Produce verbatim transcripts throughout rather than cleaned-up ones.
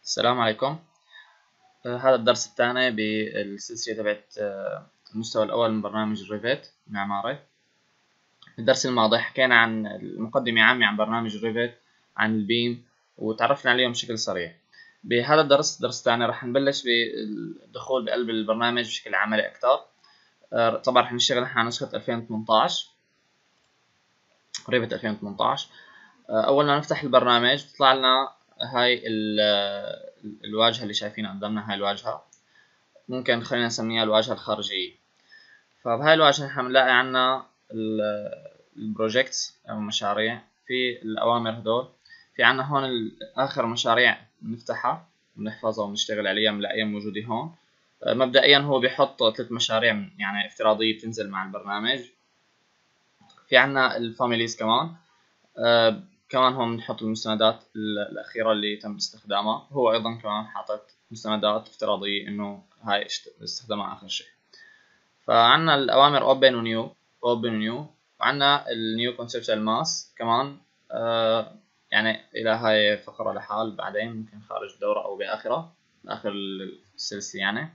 السلام عليكم. آه، هذا الدرس الثاني بالسلسلة تبعت آه، المستوى الأول من برنامج الريفيت المعماري. الدرس الماضي حكينا عن المقدمة عامة عن برنامج الريفيت، عن البيم، وتعرفنا عليهم بشكل سريع. بهذا الدرس الدرس الثاني رح نبلش بالدخول بقلب البرنامج بشكل عملي أكثر. آه، طبعا رح نشتغل نحن على نسخة ألفين وثمنطعش، ريفيت ألفين وثمنطعش. آه، أول ما نفتح البرنامج بتطلع لنا هاي الواجهة اللي شايفينها قدامنا. هاي الواجهة ممكن خلينا نسميها الواجهة الخارجية. فبهاي الواجهة نحن بنلاقي عنا البروجيكتس أو المشاريع في الأوامر هدول. في عنا هون آخر مشاريع بنفتحها بنحفظها وبنشتغل عليها بنلاقيها موجودة هون. مبدئيا هو بيحط ثلاث مشاريع يعني افتراضية بتنزل مع البرنامج. في عنا الفاميليز كمان. آه كمان هون بنحط المستندات الأخيرة اللي تم استخدامها. هو أيضا كمان حاطط مستندات افتراضية إنه هاي استخدامها آخر شيء. فعنا الأوامر open و new open و new، وعنا ال new conceptual mass كمان. آه يعني إلى هاي الفقرة لحال بعدين ممكن خارج الدورة أو بآخرة بآخر السلسلة يعني.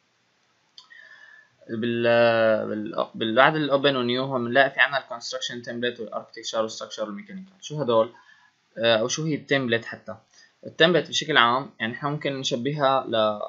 بال بال بال- بعد الاوبن ونيو هم بنلاقي في عنا الكونستراكشن تمبلت والاركتكتشر والستراكشر والميكانيكال. شو هدول؟ آه او شو هي التمبلت؟ حتى التمبلت بشكل عام يعني احنا ممكن نشبهها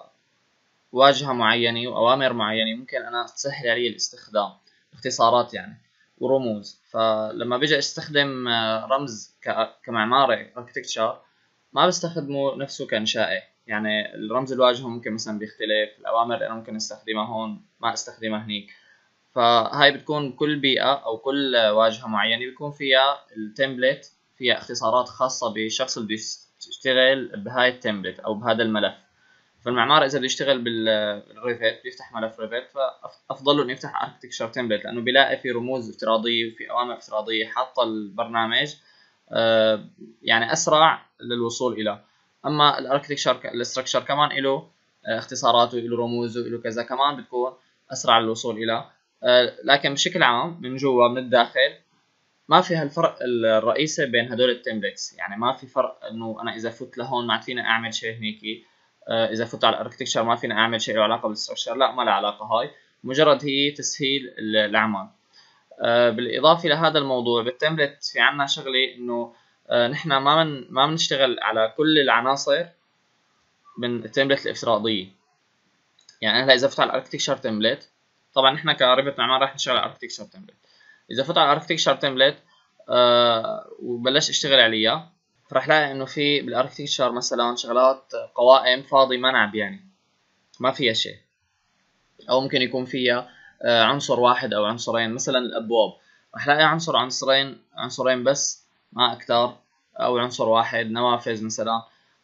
لواجهة معينة واوامر معينة ممكن انا تسهل علي الاستخدام، اختصارات يعني ورموز. فلما بيجي استخدم آه، رمز كمعماري اركتكتشر ما بستخدمه نفسه كإنشائي. يعني الرمز الواجهة ممكن مثلا بيختلف، الأوامر اللي أنا ممكن استخدمها هون ما استخدمها هنيك. فهاي بتكون كل بيئة أو كل واجهة معينة بيكون فيها التمبلت، فيها اختصارات خاصة بالشخص اللي بيشتغل بهاي التمبلت أو بهذا الملف. فالمعمار إذا بده يشتغل بالريفت بيفتح ملف ريفت، فأفضل له إنه يفتح اركتكشر تمبلت لأنه بيلاقي في رموز افتراضية وفي أوامر افتراضية حاطة البرنامج آه، يعني أسرع للوصول إلى. أما الاركتكشر الاستراكشر كمان له اختصاراته وله رموزه وله كذا، كمان بتكون أسرع للوصول إلى. آه، لكن بشكل عام من جوا من الداخل ما في هالفرق الرئيسي بين هدول التمبلتس. يعني ما في فرق انه انا اذا فت لهون ما فينا اعمل شيء هنيك، آه، اذا فت على الاركتكتشر ما فينا اعمل شيء له علاقه بالستركشر. لا، ما له علاقه. هاي مجرد هي تسهيل الاعمال. آه، بالاضافه لهذا الموضوع بالتمبلت في عنا شغله انه آه، نحن ما من ما بنشتغل على كل العناصر من التمبلت الافتراضيه. يعني هلا اذا فت على الاركتكتشر تمبلت، طبعا نحن كريفت معمار راح نشتغل على الاركتكتشر تمبلت. اذا فت على الاركتكتشر تمبلت آه وبلش اشتغل عليها، فرح لاقي انه في بالاركتكتشر مثلا شغلات قوائم فاضي ما نعبياني ما فيها شيء، او ممكن يكون فيها آه عنصر واحد او عنصرين. مثلا الابواب رح لاقي عنصر عنصرين عنصرين بس ما اكثر، او عنصر واحد. نوافذ مثلا.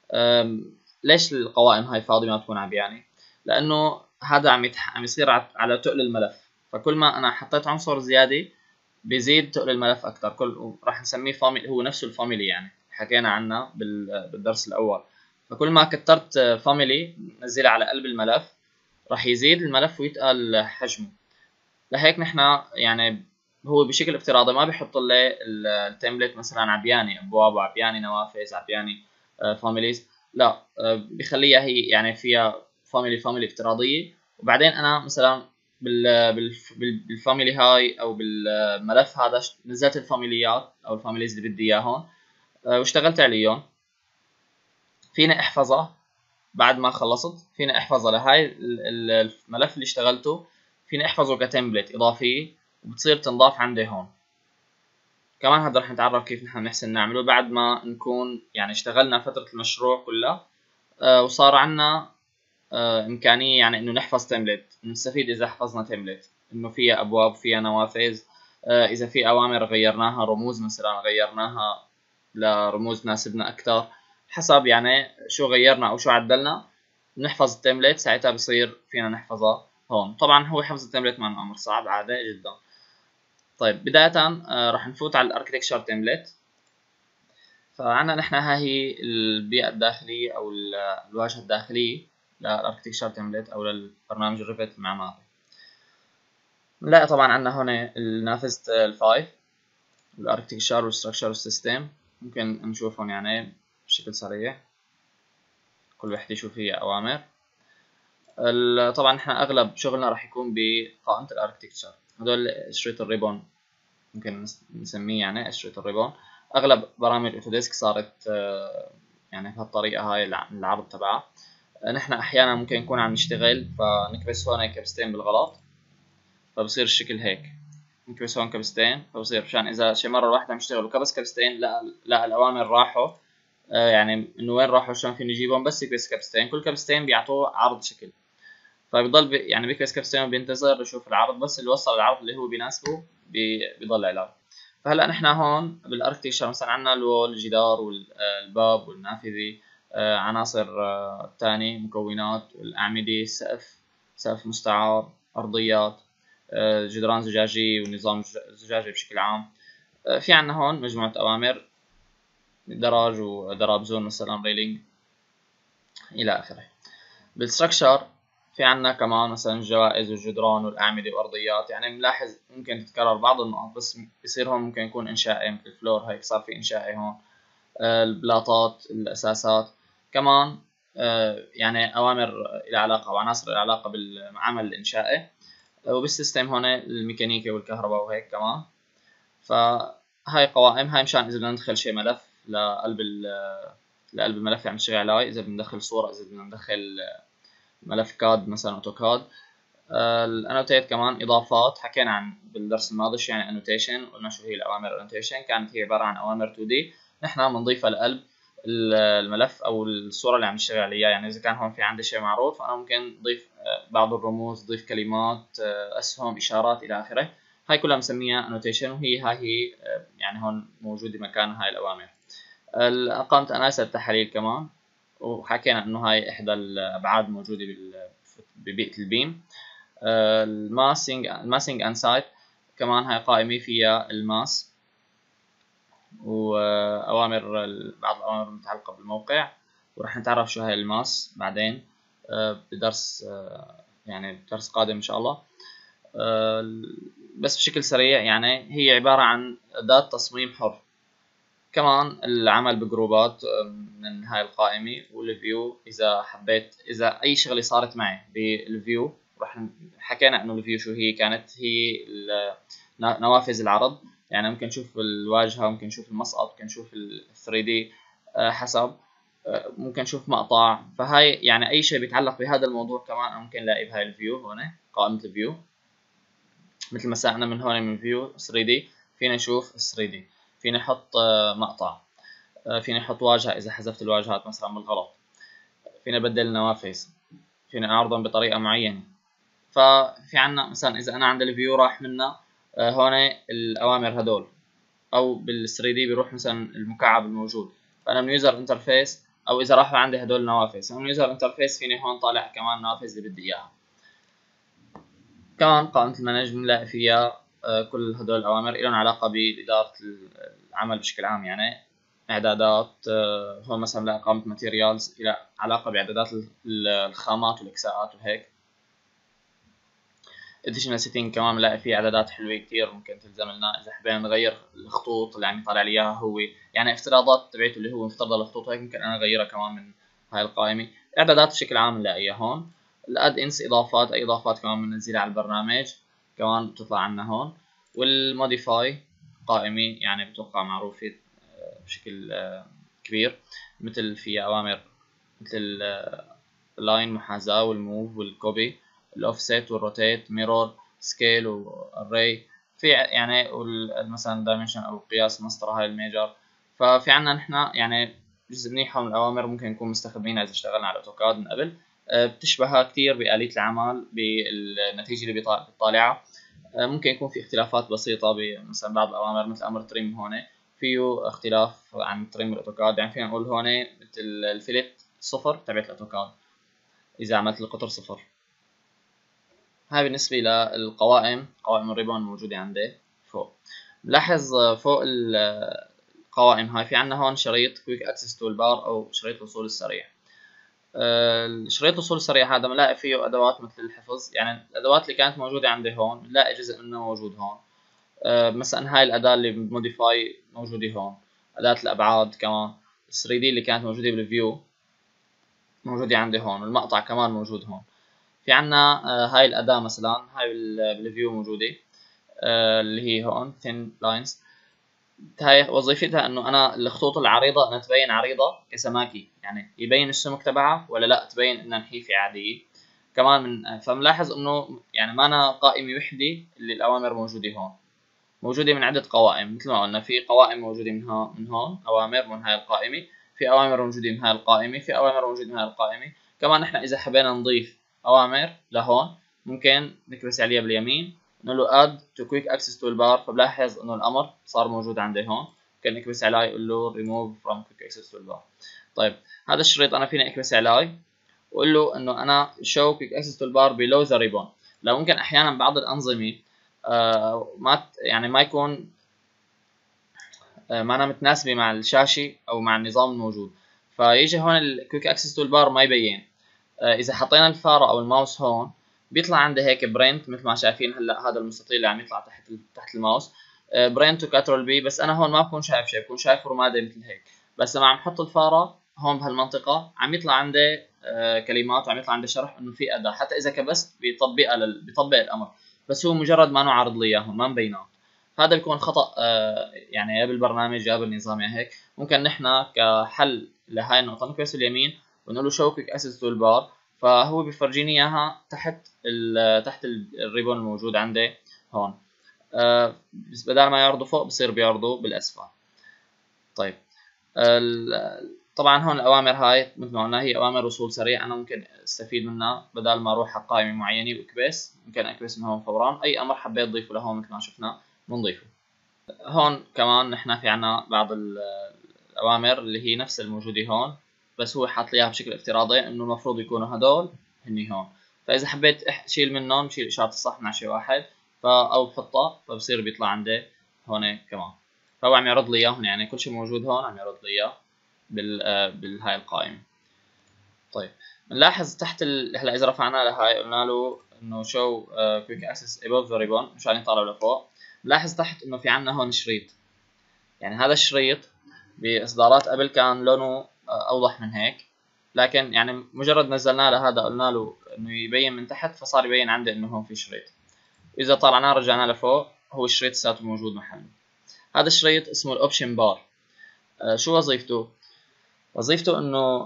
ليش القوائم هاي فاضي ما تكون عبياني؟ لانه هذا عم يتح... عم يصير على تقل الملف. فكل ما انا حطيت عنصر زياده بيزيد تقل الملف اكثر. كل راح نسميه فاميلي، هو نفسه الفاميلي يعني حكينا عنه بالدرس الاول. فكل ما كترت فاميلي نزلها على قلب الملف راح يزيد الملف ويتقل حجمه. لهيك نحن يعني هو بشكل افتراضي ما بيحط لي التمبلت مثلا عبياني ابواب وعبياني نوافذ عبياني فاميليز. لا، بخليها هي يعني فيها فاميلي فاميلي افتراضيه. وبعدين انا مثلا بال بالفاميلي هاي او بالملف هذا نزلت الفاميليات او الفاميليز اللي بدي اياهم واشتغلت عليهم. فيني احفظها بعد ما خلصت، فيني احفظها لهاي الملف اللي اشتغلته، فيني احفظه كتمبلت اضافيه وبتصير تنضاف عندي هون. كمان هذا رح نتعرف كيف نحن نحسن نعمله بعد ما نكون يعني اشتغلنا فترة المشروع كلها. آه وصار عنا آه إمكانية يعني إنه نحفظ تمبلت. نستفيد إذا حفظنا تمبلت إنه فيها أبواب فيها نوافذ. آه إذا في أوامر غيرناها، رموز مثلا غيرناها لرموز تناسبنا أكثر، حسب يعني شو غيرنا أو شو عدلنا نحفظ التمبلت. ساعتها بصير فينا نحفظها هون. طبعا هو حفظ التمبلت ما أمر صعب، عادي جدا. طيب بداية آه راح نفوت على الاركتكتشر تمبلت. فعنا نحن ها هي البيئة الداخلية أو الواجهة الداخلية للاركتكتشر تمبلت أو للبرنامج الريفت المعماري. نلاقي طبعا عنا هنا نافذة الفايف والاركتكتشر والستراكشر والسيستم. ممكن نشوفهم يعني بشكل سريع. كل وحدة شو فيها أوامر. طبعا احنا أغلب شغلنا راح يكون بقائمة الاركتكتشر. هدول شريط الريبون ممكن نسميه، يعني شريط الريبون. أغلب برامج أوتوديسك صارت يعني بهالطريقة هاي العرض تبعها. نحن أحيانا ممكن نكون عم نشتغل فنكبس هون كبستين بالغلط فبصير الشكل هيك، نكبس هون كبستين فبصير، مشان إذا شي مرة الواحد عم يشتغل وكبس كبستين لا لا الأوامر راحوا، يعني إنه وين راحوا شلون فيني نجيبهم، بس يكبس كبستين، كل كبستين بيعطوه عرض شكل، فبيضل بي يعني بيكبس كبستين وبينتظر يشوف العرض، بس اللي وصل العرض اللي هو بيناسبه بي بيضل علاج. فهلا نحن هون بالاركتكشر مثلا عندنا الوول، الجدار والباب والنافذه، عناصر تاني، مكونات، الأعمدة، السقف، سقف مستعار، أرضيات، جدران زجاجية ونظام زجاجي بشكل عام. في عنا هون مجموعة أوامر، دراج ودراب زون مثلا، ريلينج إلى آخره. بالستركشر في عنا كمان مثلا الجوائز والجدران والأعمدة وأرضيات، يعني بنلاحظ ممكن تتكرر بعض النقط، بس بصير هون ممكن يكون إنشائي مثل الفلور، هيك صار في إنشائي هون. البلاطات، الأساسات كمان، يعني أوامر إلى علاقة أو عناصر إلى علاقة بالعمل الإنشائي، وبالسيستم هون الميكانيكي والكهرباء وهيك كمان. فهاي قوائم، هاي مشان إذا بدنا ندخل شيء ملف لقلب لقلب الملف اللي عم نشتغل عليه، إذا بدنا ندخل صورة، إذا بدنا ندخل ملف كاد مثلا أوتوكاد. الانوتيت كمان إضافات، حكينا عن بالدرس الماضي شو يعني انوتيشن، قلنا شو هي الأوامر انوتيشن، كانت هي عبارة عن أوامر تو دي نحن بنضيفها لقلب الملف او الصوره اللي عم نشتغل عليها. يعني اذا كان هون في عندي شيء معروض فانا ممكن اضيف بعض الرموز، اضيف كلمات، اسهم، اشارات الى اخره، هاي كلها بنسميها انوتيشن، وهي هاي هي يعني هون موجوده مكان هاي الاوامر. قائمه اناليسيس التحاليل كمان، وحكينا انه هاي احدى الابعاد موجوده ببيئه البيم. الماسنج الماسنج اند سايت كمان، هاي قائمه فيها الماس وأوامر، بعض الأوامر المتعلقة بالموقع، وراح نتعرف شو هاي الماس بعدين بدرس يعني بدرس قادم إن شاء الله. بس بشكل سريع يعني هي عبارة عن أداة تصميم حر. كمان العمل بجروبات من هاي القائمة، والفيو إذا حبيت، إذا أي شغلة صارت معي بالفيو راح حكينا إنه الفيو شو هي، كانت هي نوافذ العرض، يعني ممكن نشوف الواجهة، ممكن نشوف المسقط، ممكن نشوف ال ثري دي حسب، ممكن نشوف مقطع. فهاي يعني أي شيء بيتعلق بهذا الموضوع كمان ممكن نلاقي بهاي الفيو هون، قائمة الفيو. مثل ما سألنا من هون من فيو ثري دي فينا نشوف ثري دي، فينا نحط مقطع، فينا نحط واجهة إذا حذفت الواجهات مثلا بالغلط، فينا نبدل النوافذ، فينا نعرضهم بطريقة معينة. ففي عنا مثلا إذا أنا عند الفيو راح منا هون الأوامر هدول، او بال ثري دي بيروح مثلا المكعب الموجود، فانا من يوزر انترفيس، او اذا راحوا عندي هدول النوافذ من يوزر انترفيس فيني هون طالع كمان النوافذ اللي بدي اياها. كمان قائمة المانج بنلاقي فيها كل هدول الاوامر لهم علاقة بادارة العمل بشكل عام، يعني اعدادات، هون مثلا بنلاقي قائمة ماتيريالز الى علاقة باعدادات الخامات والاكساءات وهيك. additional setting كمان بنلاقي فيه اعدادات حلوه كتير ممكن تلزم لنا اذا حبينا نغير الخطوط اللي عم يطلع لي اياها هو، يعني افتراضات تبعته اللي هو مفترضه الخطوط هيك ممكن انا اغيرها كمان من هاي القائمه. اعدادات بشكل عام بنلاقيها هون. الاد انس اضافات، اي اضافات كمان بننزلها على البرنامج كمان بتطلع عنا هون. والموديفاي قائمه يعني بتوقع معروفه بشكل كبير، مثل في اوامر مثل اللاين، محاذاه، والموف، والكوبي، الاوفست، والروتيت، ميرور، سكيل، والري، في يعني مثلا دايمنشن او قياس مسطره، هاي الميجر. ففي عنا نحن يعني جزء منيح من الاوامر ممكن نكون مستخدمينها اذا اشتغلنا على اوتوكاد من قبل، بتشبهها كتير بآلية العمل بالنتيجة اللي بيطالعها. ممكن يكون في اختلافات بسيطة مثلا بعض الأوامر مثل أمر تريم هون فيه اختلاف عن تريم الأوتوكاد، يعني فينا نقول هون مثل الفيلت صفر تبعت الأوتوكاد إذا عملت القطر صفر. هاي بالنسبة للقوائم، قوائم الريبون الموجودة عندي فوق. لاحظ فوق القوائم هاي في عنا هون شريط كويك اكسس تول بار او شريط الوصول السريع. شريط الوصول السريع هذا بنلاقي فيه ادوات مثل الحفظ، يعني الادوات اللي كانت موجودة عندي هون بنلاقي جزء منه موجود هون. مثلا هاي الاداة اللي بموديفاي موجودة هون، اداة الابعاد كمان ثري دي اللي كانت موجودة بالفيو موجودة عندي هون، والمقطع كمان موجود هون. في عنا هاي الأداة مثلا، هاي بالفيو موجودة اللي هي هون thin lines. هاي وظيفتها انه انا الخطوط العريضة انا تبين عريضة كسماكي، يعني يبين السمك تبعها ولا لا تبين انها نحيفة عادية كمان. من فملاحظ انه يعني ما أنا قائمة وحدة اللي الاوامر موجودة هون، موجودة من عدة قوائم. مثل ما قلنا في قوائم موجودة من هون من هون اوامر من هاي القائمة، في اوامر موجودة من هاي القائمة، في اوامر موجودة من هاي القائمة كمان. نحن اذا حبينا نضيف اوامر لهون ممكن نكبس عليها باليمين نقول له add to quick access toolbar، فبلاحظ انه الامر صار موجود عندي هون. ممكن نكبس عليه يقول له remove from quick access toolbar. طيب هذا الشريط انا فيني اكبس عليه واقول له انه انا show quick access toolbar below the ribbon. لو ممكن احيانا بعض الانظمه آه ما يعني ما يكون آه ما أنا متناسبه مع الشاشه او مع النظام الموجود، فيجي هون الكويك اكسس تول بار ما يبين. آه اذا حطينا الفاره او الماوس هون بيطلع عندي هيك برنت مثل ما شايفين هلا، هذا المستطيل اللي عم يطلع تحت تحت الماوس برنت وكاترول بي، بس انا هون ما بكون شايف شيء، بكون شايف رمادي مثل هيك. بس لما عم حط الفاره هون بهالمنطقه عم يطلع عندي آه كلمات وعم يطلع عندي شرح انه في اداه، حتى اذا كبست بيطبقها لل... بيطبق الامر، بس هو مجرد ما انه عارض لي اياهم ما مبينات. هذا بيكون خطا آه يعني يا بالبرنامج يا بالنظام. يعني هيك ممكن نحن كحل لهاي النقطه نكبس اليمين ونقول له شو كويك اسيس تول بار، فهو بيفرجيني اياها تحت ال تحت الريبون الموجود عندي هون. آه بس بدل ما يعرضوا فوق بصير بيعرضوا بالاسفل. طيب طبعا هون الاوامر هاي مثل ما قلنا هي اوامر وصول سريع، انا ممكن استفيد منها بدل ما اروح على قائمه معينه واكبس، ممكن اكبس من هون فورا. اي امر حبيت اضيفه لهون مثل ما شفنا بنضيفه. هون كمان نحن في عنا بعض الاوامر اللي هي نفس الموجوده هون، بس هو حاط لي اياها بشكل افتراضي انه المفروض يكونوا هدول هني هون. فاذا حبيت اشيل منهم بشيل اشاره الصح من شيء واحد او بحطها فبصير بيطلع عندي هون كمان. فهو عم يعرض لي اياهم، يعني كل شيء موجود هون عم يعرض لي اياه بال بالهاي القائمه. طيب بنلاحظ تحت ال... هلا اذا رفعنا لهاي قلنا له انه شو كويك اكسس above the ribbon مشان يطلع لفوق، بنلاحظ تحت انه في عندنا هون شريط. يعني هذا الشريط باصدارات قبل كان لونه اوضح من هيك، لكن يعني مجرد نزلنا له هذا قلنا له انه يبين من تحت فصار يبين عندي انه هون في شريط. اذا طلعناه رجعنا لفوق هو الشريط لساته موجود محله. هذا الشريط اسمه الاوبشن بار. شو وظيفته؟ وظيفته انه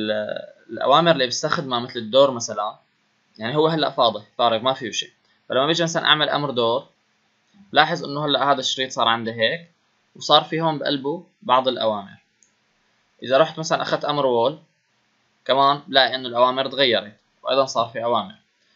الاوامر اللي بستخدمها مثل الدور مثلا، يعني هو هلا فاضي فارغ ما فيه شيء، فلما بيجي مثلا اعمل امر دور لاحظ انه هلا هذا الشريط صار عندي هيك وصار في هون بقلبه بعض الاوامر. اذا رحت مثلا اخذت امر وول كمان بلاقي انه الاوامر تغيرت وايضا صار في اوامر.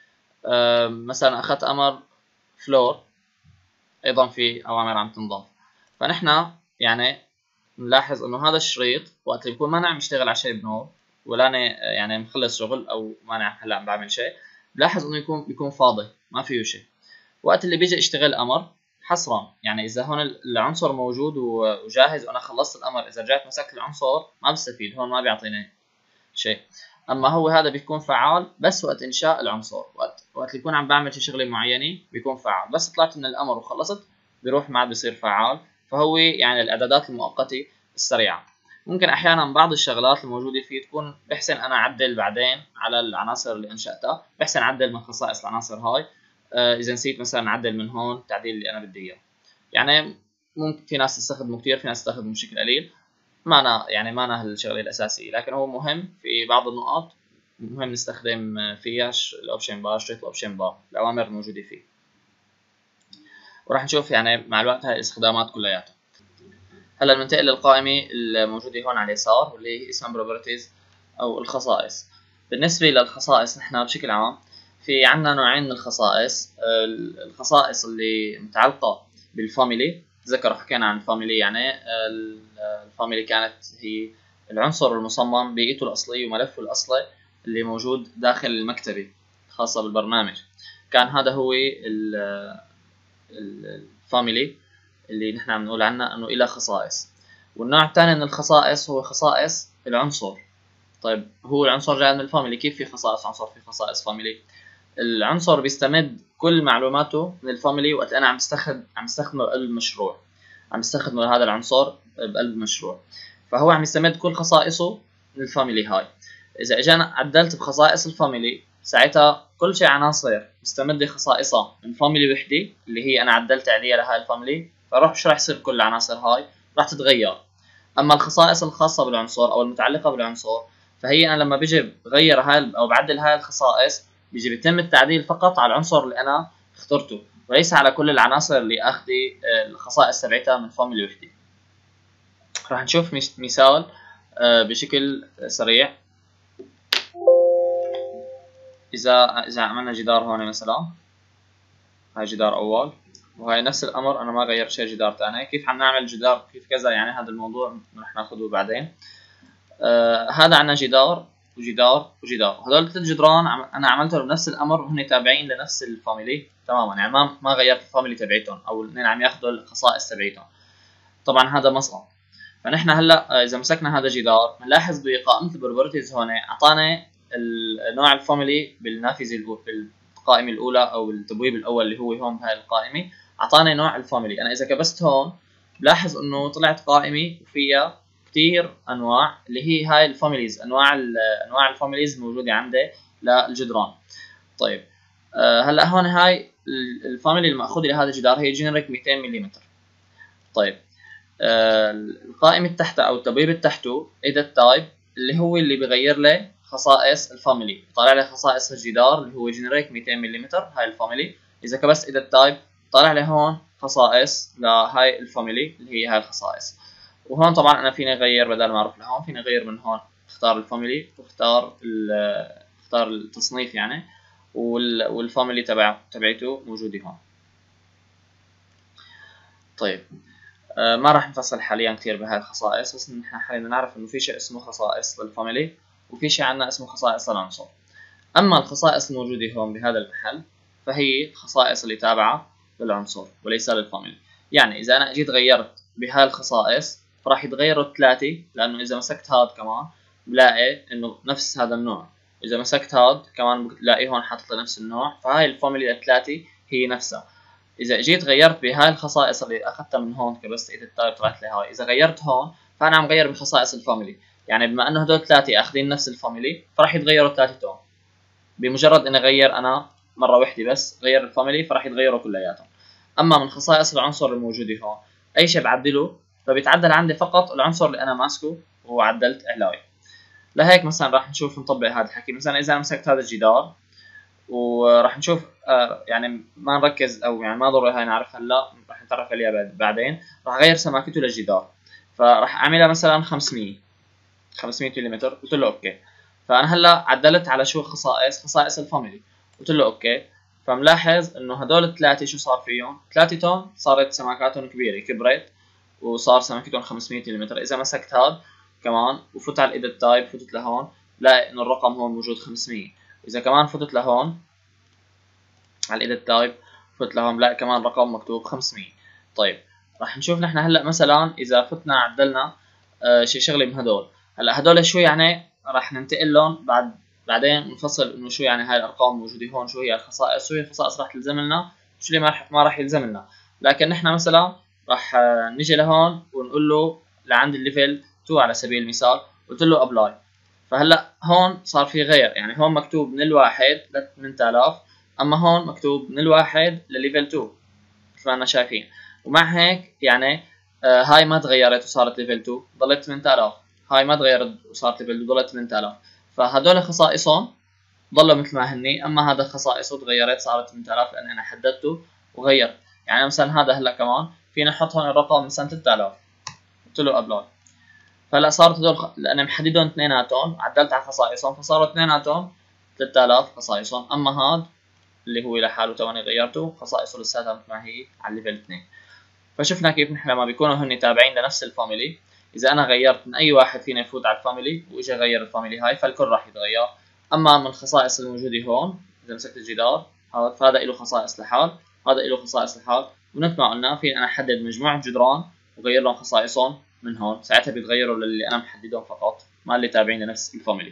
أه مثلا اخذت امر فلور ايضا في اوامر عم تنضاف. فنحن يعني نلاحظ انه هذا الشريط وقت اللي بكون ما عم يشتغل على شيء بنور ولا أنا يعني مخلص شغل او ما أنا هلا عم بعمل شيء، بلاحظ انه يكون بيكون فاضي ما فيه شيء. وقت اللي بيجي اشتغل امر حصرا، يعني اذا هون العنصر موجود وجاهز وانا خلصت الامر، اذا رجعت مسكت العنصر ما بستفيد هون ما بيعطيني شيء. اما هو هذا بيكون فعال بس وقت انشاء العنصر، وقت وقت اللي يكون عم بعمل شي شغله معينه بيكون فعال، بس طلعت من الامر وخلصت بيروح ما عاد بيصير فعال. فهو يعني الاعدادات المؤقته السريعه. ممكن احيانا بعض الشغلات الموجوده فيه تكون بحسن انا اعدل بعدين على العناصر اللي انشاتها، بحسن اعدل من خصائص العناصر هاي. آه اذا نسيت مثلا اعدل من هون التعديل اللي انا بدي اياه. يعني ممكن في ناس تستخدمه كثير، في ناس تستخدمه بشكل قليل، ما أنا يعني ما أنا هالشغلة الأساسية، لكن هو مهم في بعض النقاط مهم نستخدم فيها الأوبشن بار، شريط الأوبشن بار الأوامر الموجودة فيه. وراح نشوف يعني مع الوقت هاي الاستخدامات كلياتها. هلا بننتقل للقائمة الموجودة هون على اليسار واللي هي اسمها بروبرتيز أو الخصائص. بالنسبة للخصائص نحن بشكل عام في عنا نوعين من الخصائص. الخصائص اللي متعلقة بالفاميلي، تذكروا حكينا عن الفاميلي، يعني الفاميلي كانت هي العنصر المصمم بيئته الأصلية وملفه الأصلي اللي موجود داخل المكتبة الخاصة بالبرنامج. كان هذا هو الفاميلي اللي نحن عم نقول عنها انه إلى خصائص. والنوع الثاني من الخصائص هو خصائص العنصر. طيب هو العنصر جاي من الفاميلي، كيف في خصائص عنصر في خصائص فاميلي؟ العنصر بيستمد كل معلوماته من الفاميلي وقت انا عم بستخدم عم بستخدمه بقلب المشروع، عم بستخدمه هذا العنصر بقلب المشروع، فهو عم يستمد كل خصائصه من الفاميلي هاي. اذا اجانا عدلت بخصائص الفاميلي ساعتها كل شيء عناصر مستمده خصائصها من فاميلي وحده اللي هي انا عدلت عليها لهي الفاميلي، فراح شو راح يصير كل العناصر هاي راح تتغير. اما الخصائص الخاصه بالعنصر او المتعلقه بالعنصر فهي انا لما بيجي بغير هاي او بعدل هاي الخصائص بيجي بيتم التعديل فقط على العنصر اللي انا اخترته وليس على كل العناصر اللي اخذي الخصائص تبعتها من فاميلي وحده. راح نشوف مثال بشكل سريع. اذا اذا عملنا جدار هون مثلا، هاي جدار اول وهي نفس الامر انا ما غيرت شيء جدار ثاني. كيف عم نعمل جدار كيف كذا يعني هذا الموضوع رح ناخذه بعدين. آه هذا عندنا جدار وجدار وجدار، هذول الثلاث جدران انا عملتهم بنفس الامر وهن تابعين لنفس الفاميلي تماما، يعني ما ما غيرت الفاميلي تبعتهم او الاثنين عم ياخذوا الخصائص تبعتهم. طبعا هذا مسقط. فنحن هلا اذا مسكنا هذا جدار بنلاحظ بقائمه البروبرتيز هون اعطانا نوع الفاميلي بالنافذه بالقائمه الاولى او التبويب الاول اللي هو هون بهاي القائمه اعطانا نوع الفاميلي. انا اذا كبست هون بلاحظ انه طلعت قائمه وفيها كثير انواع اللي هي هاي الفاميليز، انواع انواع الفاميليز الموجوده عندي للجدران. طيب آه هلا هون هاي الفاميلي الماخوذه لهذا الجدار هي جينيريك مئتين ملم. طيب آه القائمه تحتها او التبويب اللي تحته edit type اللي هو اللي بغير لي خصائص الفاميلي، طالع لي خصائص الجدار اللي هو جينيريك مئتين ملم هاي الفاميلي. اذا كبست edit type طالع لي هون خصائص لهاي الفاميلي اللي هي هاي الخصائص. وهون طبعا انا فيني اغير بدل ما اروح لهون فيني اغير من هون، اختار الفاميلي واختار اختار التصنيف يعني، والفاميلي تبع تبعته موجوده هون. طيب آه ما راح نفصل حاليا كثير بهاي الخصائص، بس نحن حاليا نعرف انه في شيء اسمه خصائص للفاميلي وفي شيء عندنا اسمه خصائص للعنصر. اما الخصائص الموجوده هون بهذا المحل فهي الخصائص اللي تابعه للعنصر وليس للفاميلي. يعني اذا انا اجيت غيرت بهاي الخصائص فراح يتغيروا الثلاثه، لانه اذا مسكت هاد كمان بلاقي انه نفس هذا النوع، اذا مسكت هاد كمان بلاقي هون حاطط نفس النوع، فهاي الفاميلي الثلاثه هي نفسها. اذا اجيت غيرت بهاي الخصائص اللي اخذتها من هون كبست ايد التايب طلعت لي هاي، اذا غيرت هون فانا عم غير بخصائص الفاميلي، يعني بما انه هدول ثلاثه اخذين نفس الفاميلي فراح يتغيروا الثلاثه. بمجرد اني اغير انا مره واحده بس غير الفاميلي فراح يتغيروا كلياتهم. اما من خصائص العنصر الموجوده هون اي شيء بعدله فبيتعدل عندي فقط العنصر اللي انا ماسكه وعدلت علاوي. لهيك مثلا راح نشوف نطبق هذا الحكي. مثلا اذا انا مسكت هذا الجدار وراح نشوف آه يعني ما نركز او يعني ما ضروري هاي نعرف هلا، راح نتعرف عليها بعدين. راح اغير سماكته للجدار فراح اعملها مثلا خمسمية خمسمية ملم، قلت له اوكي. فانا هلا عدلت على شو خصائص خصائص الفاميلي، قلت له اوكي. فملاحظ انه هدول الثلاثه شو صار فيهم، ثلاثتهم صارت سماكاتهم كبيره كبرت وصار سماكتهم خمسمية ملم. اذا مسكت هذا كمان وفوت على الايديت تايب فتت لهون لاقي انه الرقم هون موجود خمسمية. اذا كمان فتت لهون على الايديت تايب فوت لهون بلاقي كمان رقم مكتوب خمسمية. طيب راح نشوف نحن هلا مثلا اذا فتنا عدلنا آه شي شغله من هدول. هلا هدول شو يعني راح ننتقل لهم بعد بعدين نفصل انه شو يعني هاي الارقام الموجوده هون، شو هي الخصائص، شو هي الخصائص راح تلزم لنا، شو اللي ما راح يلزم لنا. لكن نحن مثلا راح آه نجي لهون ونقول له لعند الليفل اثنين على سبيل المثال، قلت له ابلاي. فهلا هون صار في غير، يعني هون مكتوب من الواحد ل ثمانية آلاف، اما هون مكتوب من الواحد لليفل اثنين مثل ما احنا شايفين. ومع هيك يعني آه هاي ما تغيرت وصارت ليفل اثنين ضلت ثمانية آلاف، هاي ما تغيرت وصارت ليفل اثنين ضلت ثمانية آلاف. فهدول خصائصهم ضلوا مثل ما هني، اما هذا خصائصه تغيرت صارت ثمانية آلاف لان انا حددته وغيرت. يعني مثلا هذا هلا كمان فينا نحط هون الرقم مثلا ثلاثة آلاف، قلت له ابلاي. فهلا صارت هدول خ... لان محددهم اثنيناتهم عدلت على خصائصهم فصاروا اثنيناتهم ثلاثة آلاف خصائصهم. اما هذا اللي هو لحاله تواني غيرته خصائصه لساتها مثل ما هي على الليفل اثنين. فشفنا كيف نحن لما بيكونوا هن تابعين لنفس الفاميلي اذا انا غيرت من اي واحد فينا يفوت على الفاميلي واجى غير الفاميلي هاي فالكل راح يتغير. اما من الخصائص الموجوده هون اذا مسكت الجدار هذا فهذا له خصائص لحال، هذا له خصائص لحال، ومثل ما قلنا فيني انا احدد مجموعه جدران وغير لهم خصائصهم من هون، ساعتها بيتغيروا للي انا محددهم فقط ما اللي تابعين لنفس الفاميلي.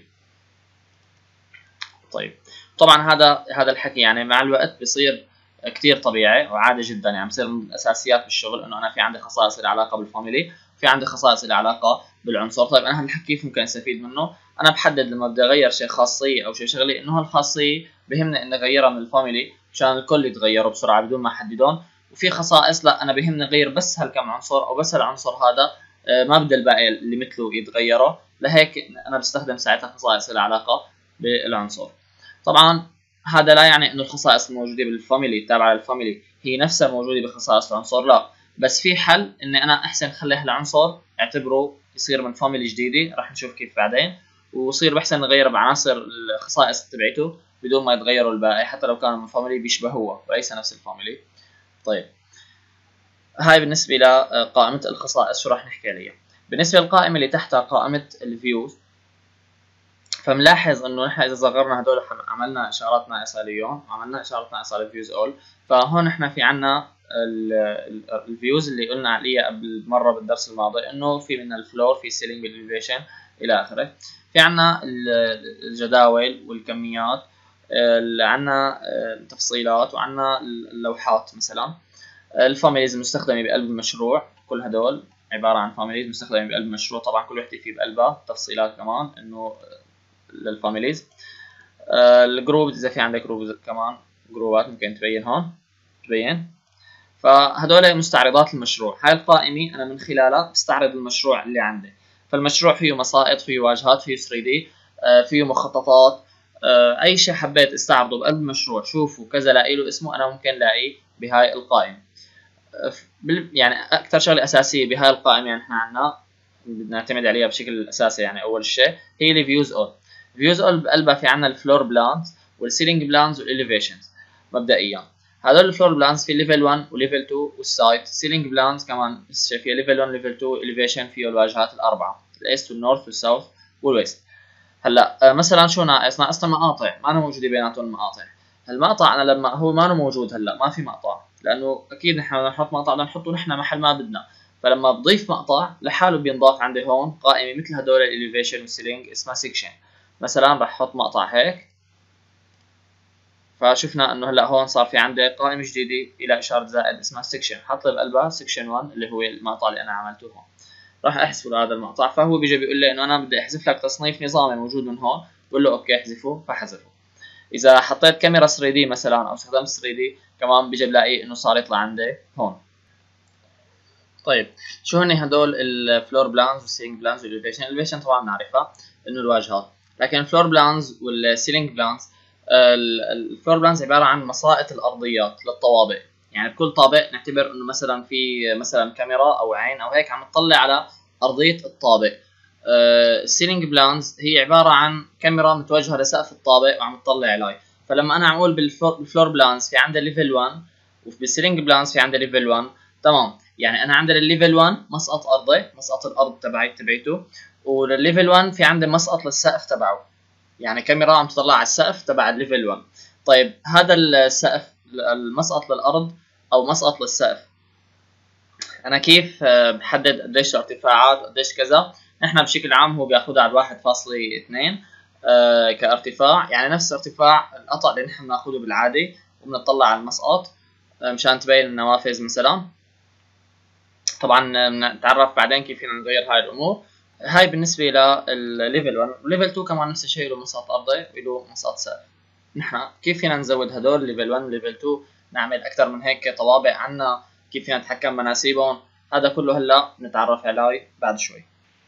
طيب طبعا هذا هذا الحكي يعني مع الوقت بصير كثير طبيعي وعادي جدا، يعني بصير من الاساسيات بالشغل انه انا في عندي خصائص لها علاقه بالفاميلي في عندي خصائص لها علاقه بالعنصر. طيب انا هنحكي كيف ممكن استفيد منه. انا بحدد لما بدي اغير شيء خاصيه او شيء شغله انه هالخاصيه بهمني اني اغيرها من الفاميلي مشان الكل يتغيروا بسرعه بدون ما احددهم. وفي خصائص لا انا بهمني اغير بس هالكم عنصر او بس العنصر هذا، ما بدي الباقي اللي مثله يتغيروا، لهيك انا بستخدم ساعتها خصائص لها علاقه بالعنصر. طبعا هذا لا يعني انه الخصائص الموجوده بالفاميلي التابعه للفاميلي هي نفسها موجوده بخصائص العنصر، لا، بس في حل اني انا احسن خلي هالعنصر اعتبره يصير من فاميلي جديده، راح نشوف كيف بعدين، ويصير بحسن نغير بعناصر الخصائص تبعته بدون ما يتغيروا الباقي حتى لو كانوا من فاميلي بيشبهوها وليس نفس الفاميلي. طيب هاي بالنسبه لقائمه الخصائص شو راح نحكي عليها. بالنسبه للقائمه اللي تحتها قائمه الفيوز، فملاحظ انه نحن اذا صغرنا هدول عملنا اشارات ناقصه ليهم، عملنا اشارات ناقصه للفيوز اول، فهون احنا في عنا الفيوز اللي قلنا عليها قبل مره بالدرس الماضي انه في منها الفلور، في السيلينج والإليفيشن الى اخره. في عنا الجداول والكميات، عنا التفصيلات، وعنا اللوحات مثلا. الفاميليز المستخدمه بقلب المشروع، كل هدول عباره عن فاميليز مستخدمه بقلب المشروع، طبعا كل وحده في بقلبها تفصيلات كمان انه للفاميليز. آه الجروب اذا في عندك جروب كمان جروبات ممكن تبين هون تبين. فهدول مستعرضات المشروع. هاي القائمه انا من خلالها بستعرض المشروع اللي عندي. فالمشروع فيه مسائط، فيه واجهات، فيه ثري دي، آه فيه مخططات، آه اي شيء حبيت استعرضه بقلب المشروع شوفوا كذا لاقي له اسمه انا ممكن لاقيه بهاي القائمه. آه يعني اكثر شغله اساسيه بهاي القائمه يعني احنا عندنا بدنا نعتمد عليها بشكل اساسي، يعني اول شيء هي الفيوز اول. فيوز اول بقلبها في عندنا الفلور بلانز والسيلينج بلانز والإليفيشنز. مبدئيا هذول الفلور بلانز في ليفل واحد وليفل اثنين والسايت. السيلينج بلانز كمان فيها ليفل واحد ليفل اثنين، إليفيشن فيه الواجهات الاربعه، الايست والنورث والساوث والويست. هلا مثلا شو ناقص؟ ناقصنا مقاطع، ما أنا موجوده بيناتهم المقاطع. المقطع انا لما هو ما موجود هلا ما في مقطع، لانه اكيد نحن بدنا نحط مقطع بدنا نحطه نحن محل ما بدنا. فلما بضيف مقطع لحاله بينضاف عندي هون قائمه مثل هدول الإليفيشن والسيلينج اسمها سيكشن. مثلا راح احط مقطع هيك، فشفنا انه هلا هون صار في عندي قائمه جديده الى اشاره زائد اسمها سيكشن، حط لي بقلبها سيكشن واحد اللي هو المقطع اللي انا عملته هون. راح احذفه لهذا المقطع، فهو بيجي بيقول لي انه انا بدي احذف لك تصنيف نظامي موجود من هون، بقول له اوكي احذفه فحذفه. اذا حطيت كاميرا ثري دي مثلا او استخدمت ثري دي كمان بيجي بلاقي انه صار يطلع عندي هون. طيب شو هن هدول الفلور بلانز والسيلينج بلانز والإليفيشن؟ الإليفيشن طبعا بنعرفها انه الواجهات، لكن الفلور بلانز والسيلينج بلانز، الفلور بلانز عباره عن مسائط الارضيات للطوابق. يعني بكل طابق نعتبر انه مثلا في مثلا كاميرا او عين او هيك عم تطلع على ارضيه الطابق. السيلينج بلانز هي عباره عن كاميرا متوجهه لسقف الطابق وعم تطلع عليه. فلما انا عم اقول بالفلور بلانز في عندها ليفل واحد وبالسيلينج بلانز في عندها ليفل واحد، تمام. يعني انا عندي الليفل واحد مسقط ارضي، مسقط الارض تبعي تبعته، وللليفل واحد في عندي مسقط للسقف تبعه، يعني كاميرا عم تطلع على السقف تبع الليفل واحد. طيب هذا السقف المسقط للارض او مسقط للسقف انا كيف بحدد قديش ارتفاعات قديش كذا؟ نحن بشكل عام هو بياخذها على واحد فاصلة اثنين آه كارتفاع، يعني نفس ارتفاع القطع اللي نحن بناخذه بالعادي وبنطلع على المسقط آه مشان تبين النوافذ مثلا. طبعا نتعرف بعدين كيف فينا نغير هاي الامور. هاي بالنسبه للليفل واحد. وليفل اثنين كمان نفس الشيء له مسقط ارضي وله مسقط سقف. نحن كيف فينا نزود هدول ليفل واحد وليفل اثنين، نعمل اكثر من هيك طوابق عنا، كيف فينا نتحكم مناسيبهم، هذا كله هلا نتعرف عليه بعد شوي.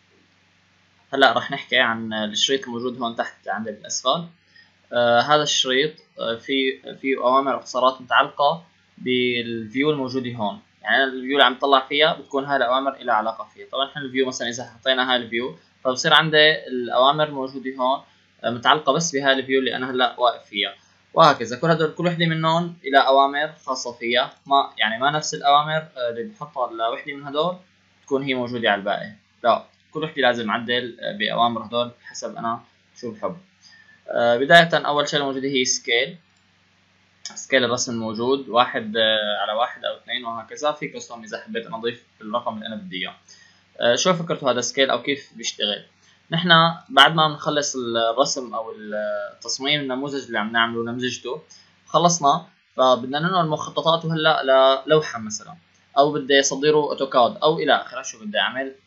هلا رح نحكي عن الشريط الموجود هون تحت عند الاسفل. آه هذا الشريط آه في فيه اوامر واختصارات متعلقه بالفيو الموجوده هون. يعني الفيو اللي عم تطلع فيها بتكون هاي الاوامر لها علاقه فيها. طبعا احنا الفيو مثلا اذا حطينا هاي الفيو فبصير عندي الاوامر الموجوده هون آه متعلقه بس بهاي الفيو اللي انا هلا واقف فيها، وهكذا كل هدول كل وحده منهم لها اوامر خاصه فيها. ما يعني ما نفس الاوامر اللي بنحطها لوحده من هدول تكون هي موجوده على الباقي، لا، كل وحده لازم اعدل باوامر هدول حسب انا شو بحب. آه بداية أول شغلة موجودة هي سكيل. سكيل الرسم الموجود واحد آه على واحد أو اثنين وهكذا. في كستوم إذا حبيت أنا أضيف الرقم اللي أنا بدي إياه. آه شو فكرته هذا سكيل أو كيف بيشتغل؟ نحن بعد ما بنخلص الرسم أو التصميم النموذج اللي عم نعمله نمذجته خلصنا، فبدنا ننقل مخططاته هلا للوحة مثلا، أو بدي أصدره أوتوكاد أو إلى آخره شو بدي أعمل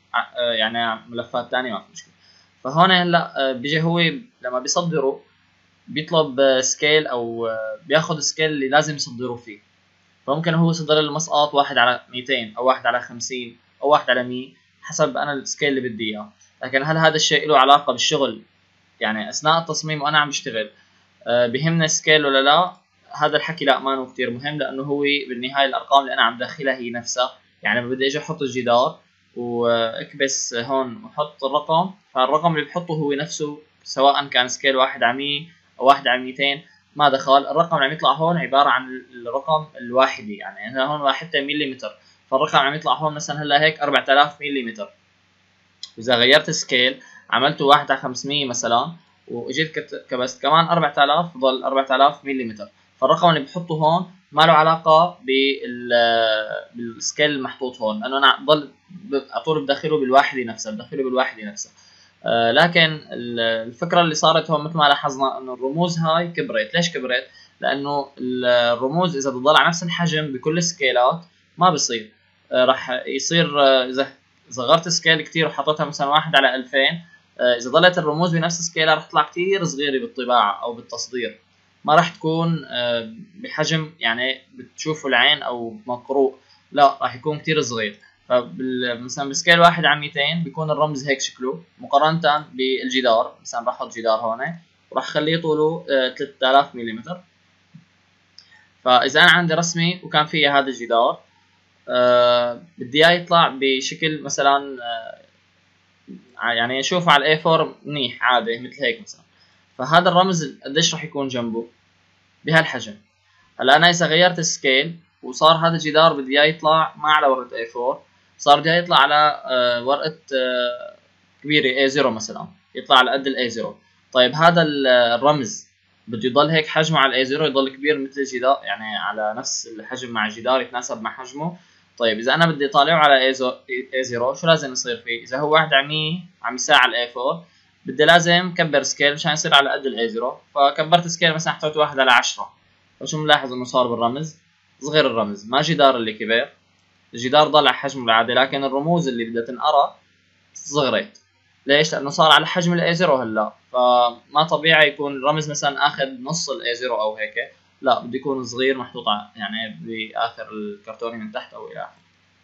يعني ملفات ثانيه ما في مشكله. فهون هلا بيجي هو لما بيصدره بيطلب سكيل او بياخذ سكيل اللي لازم يصدره فيه. فممكن هو يصدر المسقط واحد على مئتين او واحد على خمسين او واحد على مية حسب انا السكيل اللي بدي اياه. لكن هل هذا الشيء له علاقه بالشغل يعني اثناء التصميم وانا عم بشتغل أه بيهمنا السكيل ولا لا؟ هذا الحكي لا ما انه كثير مهم، لانه هو بالنهايه الارقام اللي انا عم داخلها هي نفسها. يعني لما بدي اجي احط الجدار واكبس هون واحط الرقم، فالرقم اللي بحطه هو نفسه سواء كان سكيل واحد على مية او واحد على مئتين ما دخل. الرقم اللي عم يطلع هون عباره عن الرقم الواحدي، يعني هنا هون حتى مليمتر، فالرقم عم يطلع هون مثلا هلا هيك أربعة آلاف مليمتر. اذا غيرت سكيل عملته واحد على خمسمية مثلا واجيت كبست كمان أربعة آلاف ضل أربعة آلاف مليمتر، فالرقم اللي بحطه هون ما له علاقه بال بالسكيل المحطوط هون، لانه انا ضل على طول بدخله بالواحده نفسها بدخله بالواحده نفسها. آه لكن الفكره اللي صارت هون مثل ما لاحظنا انه الرموز هاي كبرت. ليش كبرت؟ لانه الرموز اذا بتضل على نفس الحجم بكل السكيلات ما بصير. آه راح يصير آه اذا صغرت سكيل كتير وحطيتها مثلا واحد على ألفين، آه اذا ضلت الرموز بنفس السكيل راح تطلع كتير صغيره بالطباعه او بالتصدير، ما راح تكون آه بحجم يعني بتشوفه العين او مقروء، لا راح يكون كتير صغير. فمثلا بسكيل واحد على مئتين بيكون الرمز هيك شكله مقارنة بالجدار. مثلا راح احط جدار هون وراح اخليه طوله ثلاثة آلاف ملم. فاذا انا عندي رسمي وكان فيها هذا الجدار أه بدي اياه يطلع بشكل مثلا أه يعني اشوفه على الاي أربعة منيح عادي مثل هيك مثلا، فهذا الرمز قديش راح يكون جنبه بهالحجم. هلا انا اذا غيرت السكيل وصار هذا الجدار بدي اياه يطلع ما على ورقه اي أربعة، صار بدي اياه يطلع على آه ورقه آه كبيره اي صفر مثلا، يطلع على قد الاي صفر. طيب هذا الرمز بده يضل هيك حجمه على الاي صفر يضل كبير مثل الجدار، يعني على نفس الحجم مع الجدار يتناسب مع حجمه. طيب اذا انا بدي اطالعه على اي صفر شو لازم يصير فيه؟ اذا هو واحد على مية عم يساع على الاي أربعة بدي لازم كبر سكيل مشان يصير على قد الاي صفر، فكبرت سكيل مثلا حطيت واحد على عشرة. فشو ملاحظ انه صار بالرمز صغير الرمز، ما جدار اللي كبر، الجدار ضل على حجمه العادي لكن الرموز اللي بدها تنقرا صغرت. ليش؟ لانه صار على حجم الاي صفر هلا، فما طبيعي يكون الرمز مثلا اخذ نص الاي صفر او هيك، لا بده يكون صغير محطوط يعني باخر الكرتونه من تحت او الى اخره.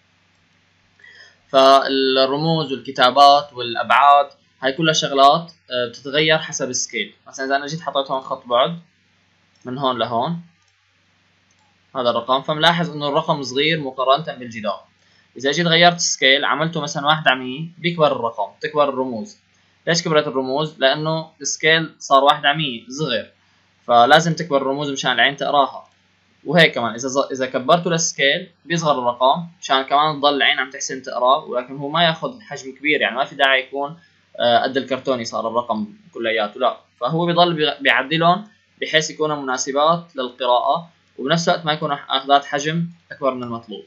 فالرموز والكتابات والابعاد هاي كلها شغلات بتتغير حسب السكيل. مثلا اذا انا جيت حطيت هون خط بعد من هون لهون هذا الرقم، فملاحظ انه الرقم صغير مقارنة بالجدار. اذا جيت غيرت السكيل عملته مثلا واحد على مية بيكبر الرقم تكبر الرموز. ليش كبرت الرموز؟ لانه السكيل صار واحد على مية صغير، فلازم تكبر الرموز مشان العين تقراها. وهيك كمان اذا ز... اذا كبرته للسكيل بيصغر الرقم مشان كمان تضل العين عم تحسن تقراه، ولكن هو ما ياخذ حجم كبير، يعني ما في داعي يكون قد الكرتوني صار الرقم كلياته، لا فهو بيضل بيعدلهم بحيث يكونوا مناسبات للقراءة وبنفس الوقت ما يكون اخذات حجم اكبر من المطلوب.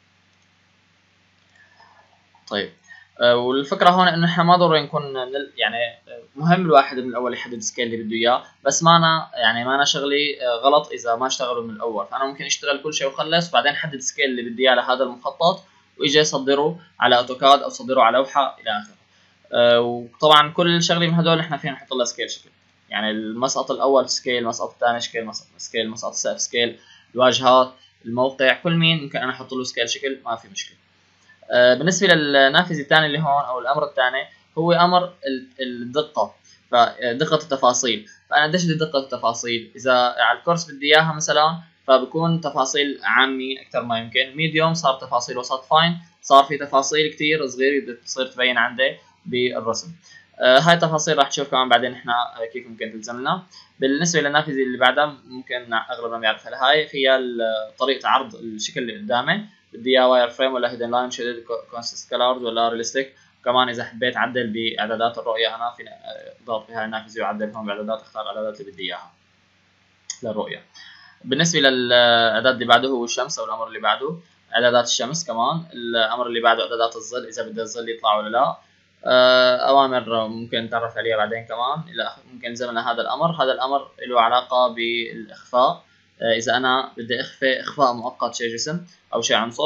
طيب أه والفكره هون انه احنا ما ضروري نكون نل... يعني مهم الواحد من الاول يحدد السكيل اللي بده اياه، بس ما أنا يعني ما أنا شغلي غلط اذا ما اشتغلوا من الاول. فانا ممكن اشتغل كل شيء وخلص وبعدين احدد السكيل اللي بدي اياه لهذا المخطط واجي اصدره على اوتوكاد او اصدره على لوحه الى اخره. أه وطبعا كل شغله من هدول احنا فينا نحط لها سكيل شكل، يعني المسقط الاول سكيل، المسقط الثاني سكيل، مسقط سكيل، مسقط السقف سكيل، الواجهات، الموقع، كل مين ممكن انا احط له سكيل شكل ما في مشكله. آه بالنسبه للنافذه الثاني اللي هون او الامر الثاني هو امر الدقه، فدقه التفاصيل. فانا قديش بدي دقه التفاصيل؟ اذا على الكورس بدي اياها مثلا فبكون تفاصيل عامه اكثر ما يمكن، ميديوم صار تفاصيل وسط، فاين صار في تفاصيل كثير صغيره بدها تصير تبين عندي بالرسم. آه هاي التفاصيل راح تشوف كمان بعدين احنا كيف ممكن تلزم لنا. بالنسبه للنافذه اللي بعدها ممكن اغلبنا بيعرفها، هاي هي طريقه عرض الشكل اللي قدامي، بدي اياه واير فريم ولا هيدن لاين شيدد كونسيست كلرز ولا ريالستيك. كمان اذا حبيت اعدل باعدادات الرؤيه انا في اضغط في هاي النافذه واعدل هون باعدادات، اختار الاعدادات اللي بدي اياها للرؤيه. بالنسبه للاعداد اللي بعده هو الشمس او الامر اللي بعده اعدادات الشمس. كمان الامر اللي بعده اعدادات الظل، اذا بدي الظل يطلع ولا لا. اوامر ممكن نتعرف عليها بعدين كمان، الى ممكن زمن هذا الامر. هذا الامر له علاقه بالاخفاء، اذا انا بدي اخفي اخفاء مؤقت شيء جسم او شيء عنصر،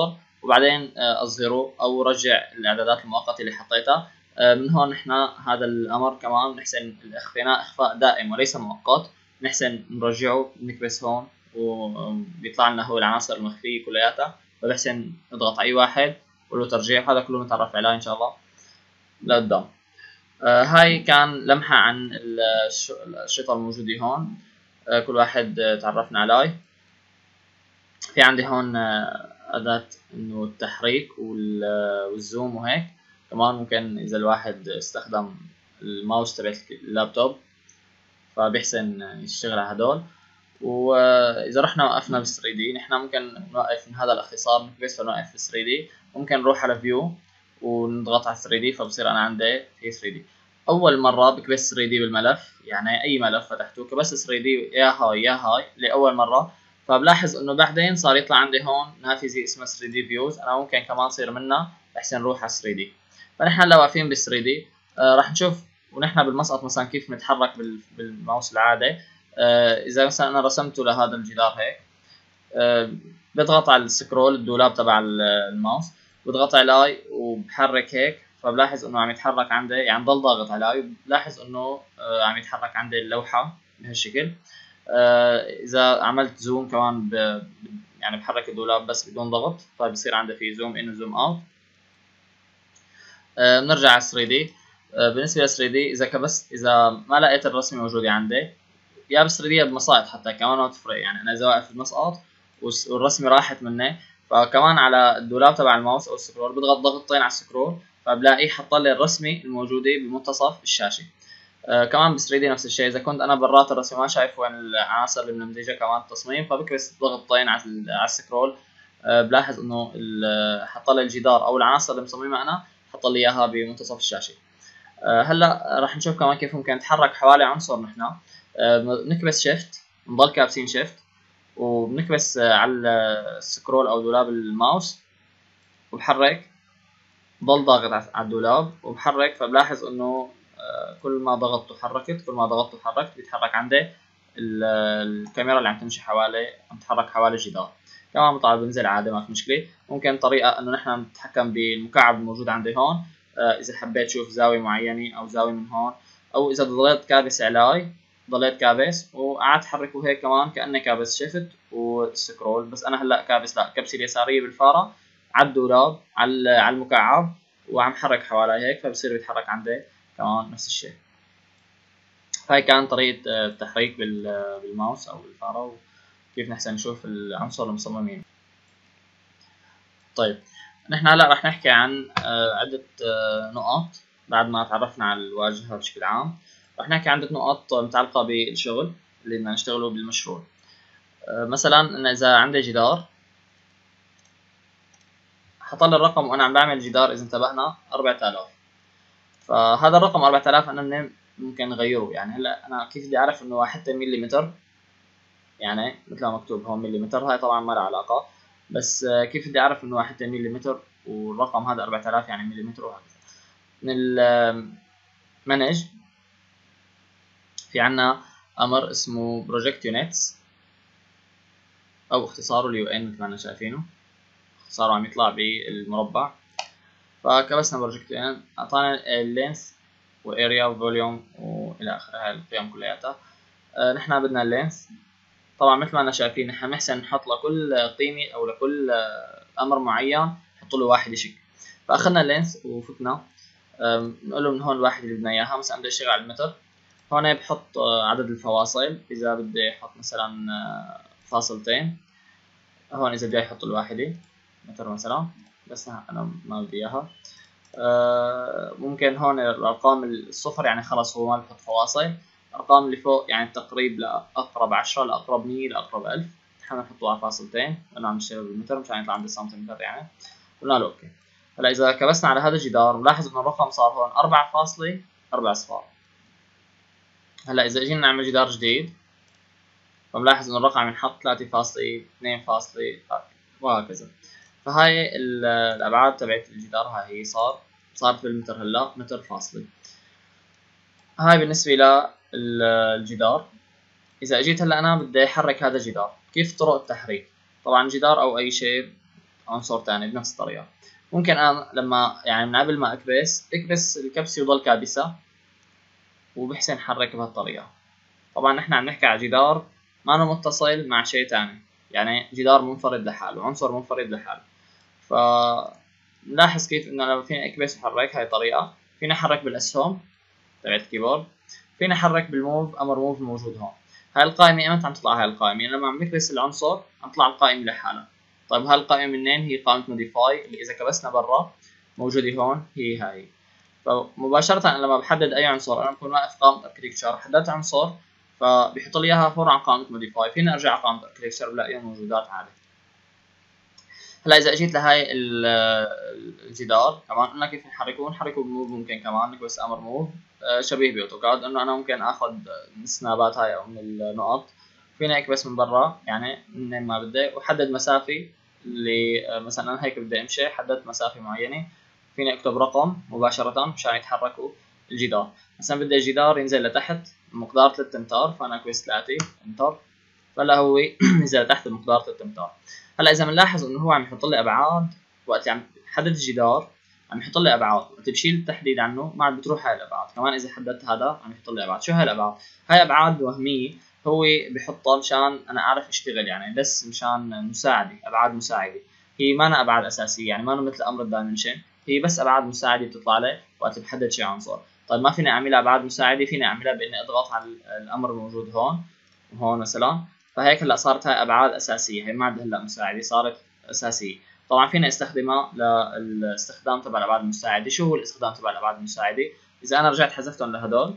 وبعدين اظهره او رجع الاعدادات المؤقته اللي حطيتها. من هون نحن هذا الامر كمان نحسن الاخفاء اخفاء دائم وليس مؤقت، نحسن نرجعه، بنكبس هون وبيطلع لنا هو العناصر المخفيه كلياتها، فبحسن نضغط اي واحد وله ترجيع. هذا كله نتعرف عليه ان شاء الله لقدام. آه هاي كان لمحة عن الأشرطة الموجودة هون. آه كل واحد آه تعرفنا عليه. في عندي هون آه أداة إنه التحريك والزوم وهيك. كمان ممكن إذا الواحد استخدم الماوس تبع اللابتوب فبيحسن يشتغل على هدول. وإذا رحنا وقفنا بال ثري دي نحن ممكن نوقف من هذا الاختصار نكبس فنوقف في ثري دي. ممكن نروح على فيو ونضغط على ثري دي فبصير أنا عندي في ثري دي. اول مره بكبس ثري دي بالملف، يعني اي ملف فتحته كبس ثري دي يا هاي يا هاي لاول مره، فبلاحظ انه بعدين صار يطلع عندي هون نافذه اسمها ثري دي فيوز. انا ممكن كمان صير منها احسن نروح على ثري دي. فنحن هلا واقفين بال ثري دي آه راح نشوف ونحن بالمسقط مثلا كيف نتحرك بالماوس العادي. آه اذا مثلا انا رسمته لهذا الجدار هيك، آه بضغط على السكرول الدولاب تبع الماوس، بضغط عليه وبحرك هيك، فبلاحظ انه عم يتحرك عندي، يعني ضل ضاغط عليه بلاحظ انه آه عم يتحرك عندي اللوحه بهالشكل. آه اذا عملت زوم كمان ب... يعني بحرك الدولاب بس بدون ضغط، فبصير عندي في زوم ان وزوم اوت. آه بنرجع على ثري دي. آه بالنسبه ل ثري دي اذا كبست اذا ما لقيت الرسمه موجوده عندي، يا ب ثري دي يا بمساقط حتى كمان ما بتفرق، يعني انا اذا واقف بالمسقط والرسمه راحت مني، فكمان على الدولاب تبع الماوس او السكرول بضغط ضغطتين على السكرول فبلاقي حط لي الرسمه الموجوده بمنتصف الشاشه. آه كمان ب ثري دي نفس الشيء، اذا كنت انا برات الرسمه ما شايف وين العناصر اللي مندمجه كمان التصميم، فبكبس ضغطتين على على السكرول آه بلاحظ انه حط لي الجدار او العناصر اللي مصممها انا حط لي اياها بمنتصف الشاشه. آه هلا راح نشوف كمان كيف ممكن نتحرك حوالي عنصر. نحن آه بنكبس شيفت، بنضل كابسين شيفت وبنكبس على السكرول او دولاب الماوس وبحرك، ضل ضاغط على الدولاب وبحرك، فبلاحظ انه كل ما ضغطت وحركت كل ما ضغطت وحركت بيتحرك عندي الكاميرا اللي عم تمشي حوالي، عم تتحرك حوالي الجدار. كمان طبعا بنزل عادي ما في مشكله. ممكن طريقه انه نحن نتحكم بالمكعب الموجود عندي هون، اذا حبيت شوف زاويه معينه او زاويه من هون، او اذا ضليت كابس علي ضليت كابس وقعدت حركه هيك كمان كاني كابس شيفت والسكرول، بس انا هلا كابس لا كبسه اليساريه بالفاره على الدولاب على على المكعب وعم حرك حوالي هيك، فبصير بيتحرك عندي كمان نفس الشيء. هاي كانت طريقة التحريك بالماوس او بالفاره وكيف نحسن نشوف العنصر المصممين. طيب نحن هلا رح نحكي عن عدة نقط بعد ما تعرفنا على الواجهة بشكل عام. رح نحكي عن عدة نقط متعلقة بالشغل اللي بدنا نشتغله بالمشروع. مثلا إن إذا عندي جدار حطلي الرقم وأنا عم بعمل جدار، إذا انتبهنا أربعة آلاف، فهذا الرقم أربعة آلاف أنا ممكن نغيره. يعني هلا أنا كيف بدي أعرف إنه حتى مليمتر، يعني مثل ما مكتوب هون مليمتر، هاي طبعا ما لها علاقة، بس كيف بدي أعرف إنه حتى مليمتر والرقم هذا أربعة آلاف يعني مليمتر وهكذا. من المانج في عنا أمر اسمه بروجكت يونتس أو اختصاره اليو إن مثل ما احنا شايفينه، اختصاره عم يطلع بالمربع. فكبسنا بروجكت يو إن أعطانا اللينث واريا وفوليوم والى اخره، هاي القيم كلياتها. أه نحن بدنا اللينث، طبعا مثل ما احنا شايفين نحن بنحسن نحط لكل قيمه او لكل امر معين نحط له واحد يشك. فاخذنا اللينث وفتنا بنقول له من هون الواحد اللي بدنا اياها، مثلا بدي اشتغل على المتر، هون بحط عدد الفواصل، اذا بدي احط مثلا فاصلتين، هون اذا بدي احط الواحده متر مثلا، بس انا ما بدي اياها. أه ممكن هون الارقام الصفر يعني خلص هو ما بحط فواصل، الارقام اللي فوق يعني التقريب لاقرب عشرة لاقرب مية لاقرب ألف نحن بنحطوها فاصلتين لانه عم نشتغل بالمتر مشان يطلع عندي سنتيمتر يعني. قلنا له اوكي. هلا اذا كبسنا على هذا الجدار بنلاحظ انه الرقم صار هون أربعة فاصلة أربعة صفار. هلا اذا اجينا نعمل جدار جديد فبنلاحظ انه الرقم عم ينحط ثلاثة فاصلة اثنين وهكذا. فهاي الابعاد تبعت الجدار، هاي هي صار صارت بالمتر هلا متر فاصلة. هاي بالنسبة للجدار. إذا أجيت هلا أنا بدي أحرك هذا الجدار، كيف طرق التحريك؟ طبعا جدار أو أي شيء عنصر تاني بنفس الطريقة. ممكن أنا لما يعني من قبل ما أكبس أكبس الكبسة يضل كابسة وبحسن حرك بهالطريقة. طبعا نحن عم نحكي على جدار ما أنا متصل مع شيء تاني، يعني جدار منفرد لحاله، عنصر منفرد لحاله. فنلاحظ كيف إنه لما فينا أكبس وحرك هاي طريقة، فينا أحرك بالأسهم تبعت الكيبورد، فينا أحرك بالموف، أمر موف الموجود هون. هاي القائمة إمتى عم تطلع هاي القائمة؟ يعني لما عم نكبس العنصر عم تطلع القائمة لحالها. طيب هاي القائمة منين؟ هي قائمة موديفاي اللي إذا كبسنا برا موجودة هون، هي هاي. فمباشرة أنا لما بحدد أي عنصر، أنا بكون واقف قائمة اركتكتشر، حددت عنصر فبيحط لي إياها فورا على قائمة موديفاي، فينا أرجع على قائمة اركتكتشر بلاقيها موجودات عادي. هلا اذا اجيت لهاي الجدار كمان قلنا كيف نحركه، نحركه بموف، ممكن كمان نكبس امر موف شبيه باوتوكاد، انه انا ممكن اخذ من السنابات هاي او من النقط، فينا اكبس من برا يعني منين ما بدي، وحدد مسافه اللي مثلا انا هيك بدي امشي، حددت مسافه معينه، فيني اكتب رقم مباشره مشان يتحركوا الجدار. مثلا بدي الجدار ينزل لتحت بمقدار ثلاثة امتار، فانا اكبس ثلاثة انتر، فلا هو نزل تحت بمقدار ثلاثة امتار. هلا اذا بنلاحظ انه هو عم يحط لي ابعاد، وقت عم حدد الجدار عم يحط لي ابعاد، وقت بشيل التحديد عنه ما عم بتروح هاي الابعاد. كمان اذا حددت هذا عم يحط لي ابعاد. شو هاي الابعاد؟ هاي ابعاد وهميه هو بحطها مشان انا اعرف اشتغل، يعني بس مشان مساعده، ابعاد مساعده، هي ما أنا ابعاد اساسيه، يعني ما أنا مثل امر الدايمنشن، هي بس ابعاد مساعده بتطلع لي وقت بحدد شيء عنصر. طيب ما فيني اعملها ابعاد مساعده، فيني اعملها باني اضغط على الامر الموجود هون وهون مثلا، فهيك هلا صارت هاي ابعاد اساسيه، هي ما عاد هلا مساعده، صارت اساسيه. طبعا فينا استخدمها للاستخدام تبع الابعاد المساعده. شو هو الاستخدام تبع الابعاد المساعده؟ اذا انا رجعت حذفتهم لهدول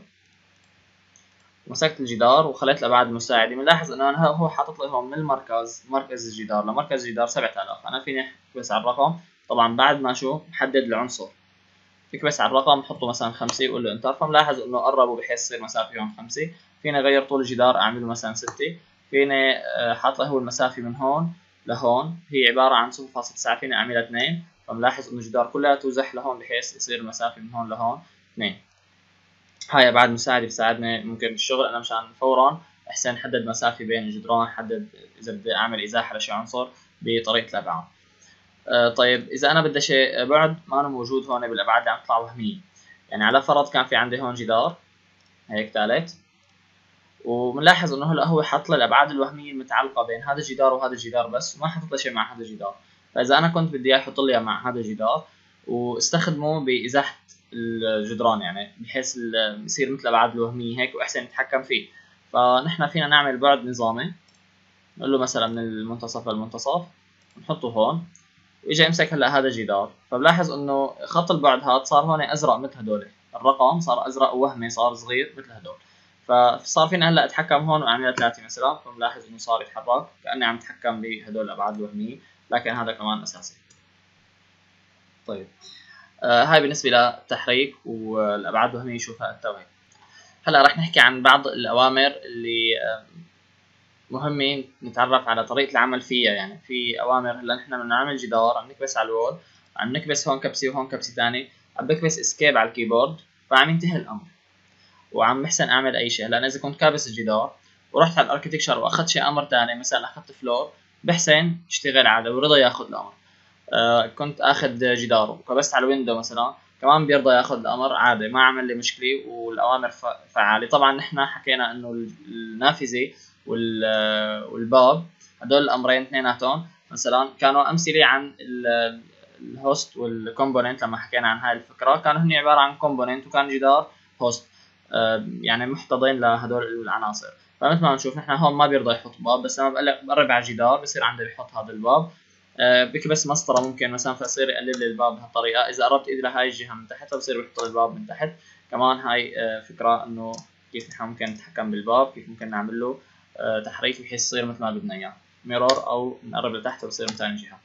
ومسكت الجدار وخليت الابعاد المساعده، بنلاحظ انه انا هو حاطط لي هون من المركز، مركز الجدار لمركز الجدار سبعة آلاف. انا فيني اكبس على الرقم، طبعا بعد ما شو محدد العنصر، بكبس على الرقم بحطه مثلا خمسة وقول له انتر، فملاحظ انه قربوا بحيث يصير مسافه هون خمسة. فيني اغير طول الجدار اعمله مثلا ستة. فيني حاط له هو المسافه من هون لهون هي عباره عن صفر فاصلة تسعة، فيني اعملها اثنين، فملاحظ انه الجدار كلياته زح لهون بحيث يصير المسافه من هون لهون اثنين. هاي ابعاد مساعده بتساعدني ممكن بالشغل، انا مشان فورا احسن حدد مسافه بين الجدران، حدد اذا بدي اعمل ازاحه لشي عنصر بطريقه الابعاد. آه طيب اذا انا بدي شيء بعد ما أنا موجود هون بالابعاد اللي عم تطلع وهميه، يعني على فرض كان في عندي هون جدار هيك ثالث، وبنلاحظ انه هلا هو حط لي الابعاد الوهميه المتعلقه بين هذا الجدار وهذا الجدار بس، وما حط لي شيء مع هذا الجدار. فاذا انا كنت بدي اياه يحط لي مع هذا الجدار واستخدمه بازاحه الجدران، يعني بحيث يصير مثل الابعاد الوهميه هيك واحسن نتحكم فيه، فنحن فينا نعمل بعد نظامي، نقول له مثلا من المنتصف للمنتصف، نحطه هون، واجا يمسك هلا هذا الجدار، فبلاحظ انه خط البعد هذا صار هون ازرق مثل هدول، الرقم صار ازرق ووهمي صار صغير مثل هدول، فصار فينا هلا اتحكم هون واعملها ثلاثة مثلا، فبلاحظ انه صار يتحرك كاني عم اتحكم بهدول الابعاد الوهميه، لكن هذا كمان اساسي. طيب آه هاي بالنسبه للتحريك والابعاد الوهميه شوفها التوهي. هلا رح نحكي عن بعض الاوامر اللي آه مهمة نتعرف على طريقة العمل فيها. يعني في أوامر هلا نحن بنعمل جدار، عم نكبس على الوول، عم نكبس هون كبسة وهون كبسة ثانية، عم بكبس اسكيب على الكيبورد، فعم ينتهي الأمر وعم بحسن أعمل أي شيء. هلا أنا إذا كنت كابس الجدار ورحت على الأركتكشر وأخذت شيء أمر ثاني، مثلا أخذت فلور، بحسن اشتغل عادي ورضى ياخذ الأمر. آه كنت أخذ جدار وكبست على الويندو مثلا، كمان بيرضى ياخذ الأمر عادي، ما عمل لي مشكلة والأوامر فعالة. طبعا نحن حكينا إنه النافذة والباب هدول الامرين اثنيناتهم مثلا كانوا امثله عن الهوست والكومبوننت. لما حكينا عن هاي الفكره كانوا هن عباره عن كومبوننت وكان جدار هوست، يعني محتضن لهدول العناصر. فمثل ما بنشوف نحن هون ما بيرضى يحط باب، بس لما بقرب على الجدار بصير عندي بيحط هذا الباب، بكبس مسطره ممكن مثلا فيصير يقلل لي الباب بهالطريقه. اذا قربت ايدي لهاي الجهه من تحت فبصير بيحط الباب من تحت. كمان هاي فكره انه كيف نحن ممكن نتحكم بالباب، كيف ممكن نعمل له تحريك بحيث يصير مثل ما بدنا اياه، ميرور او نقرب لتحت وبصير من ثاني جهه.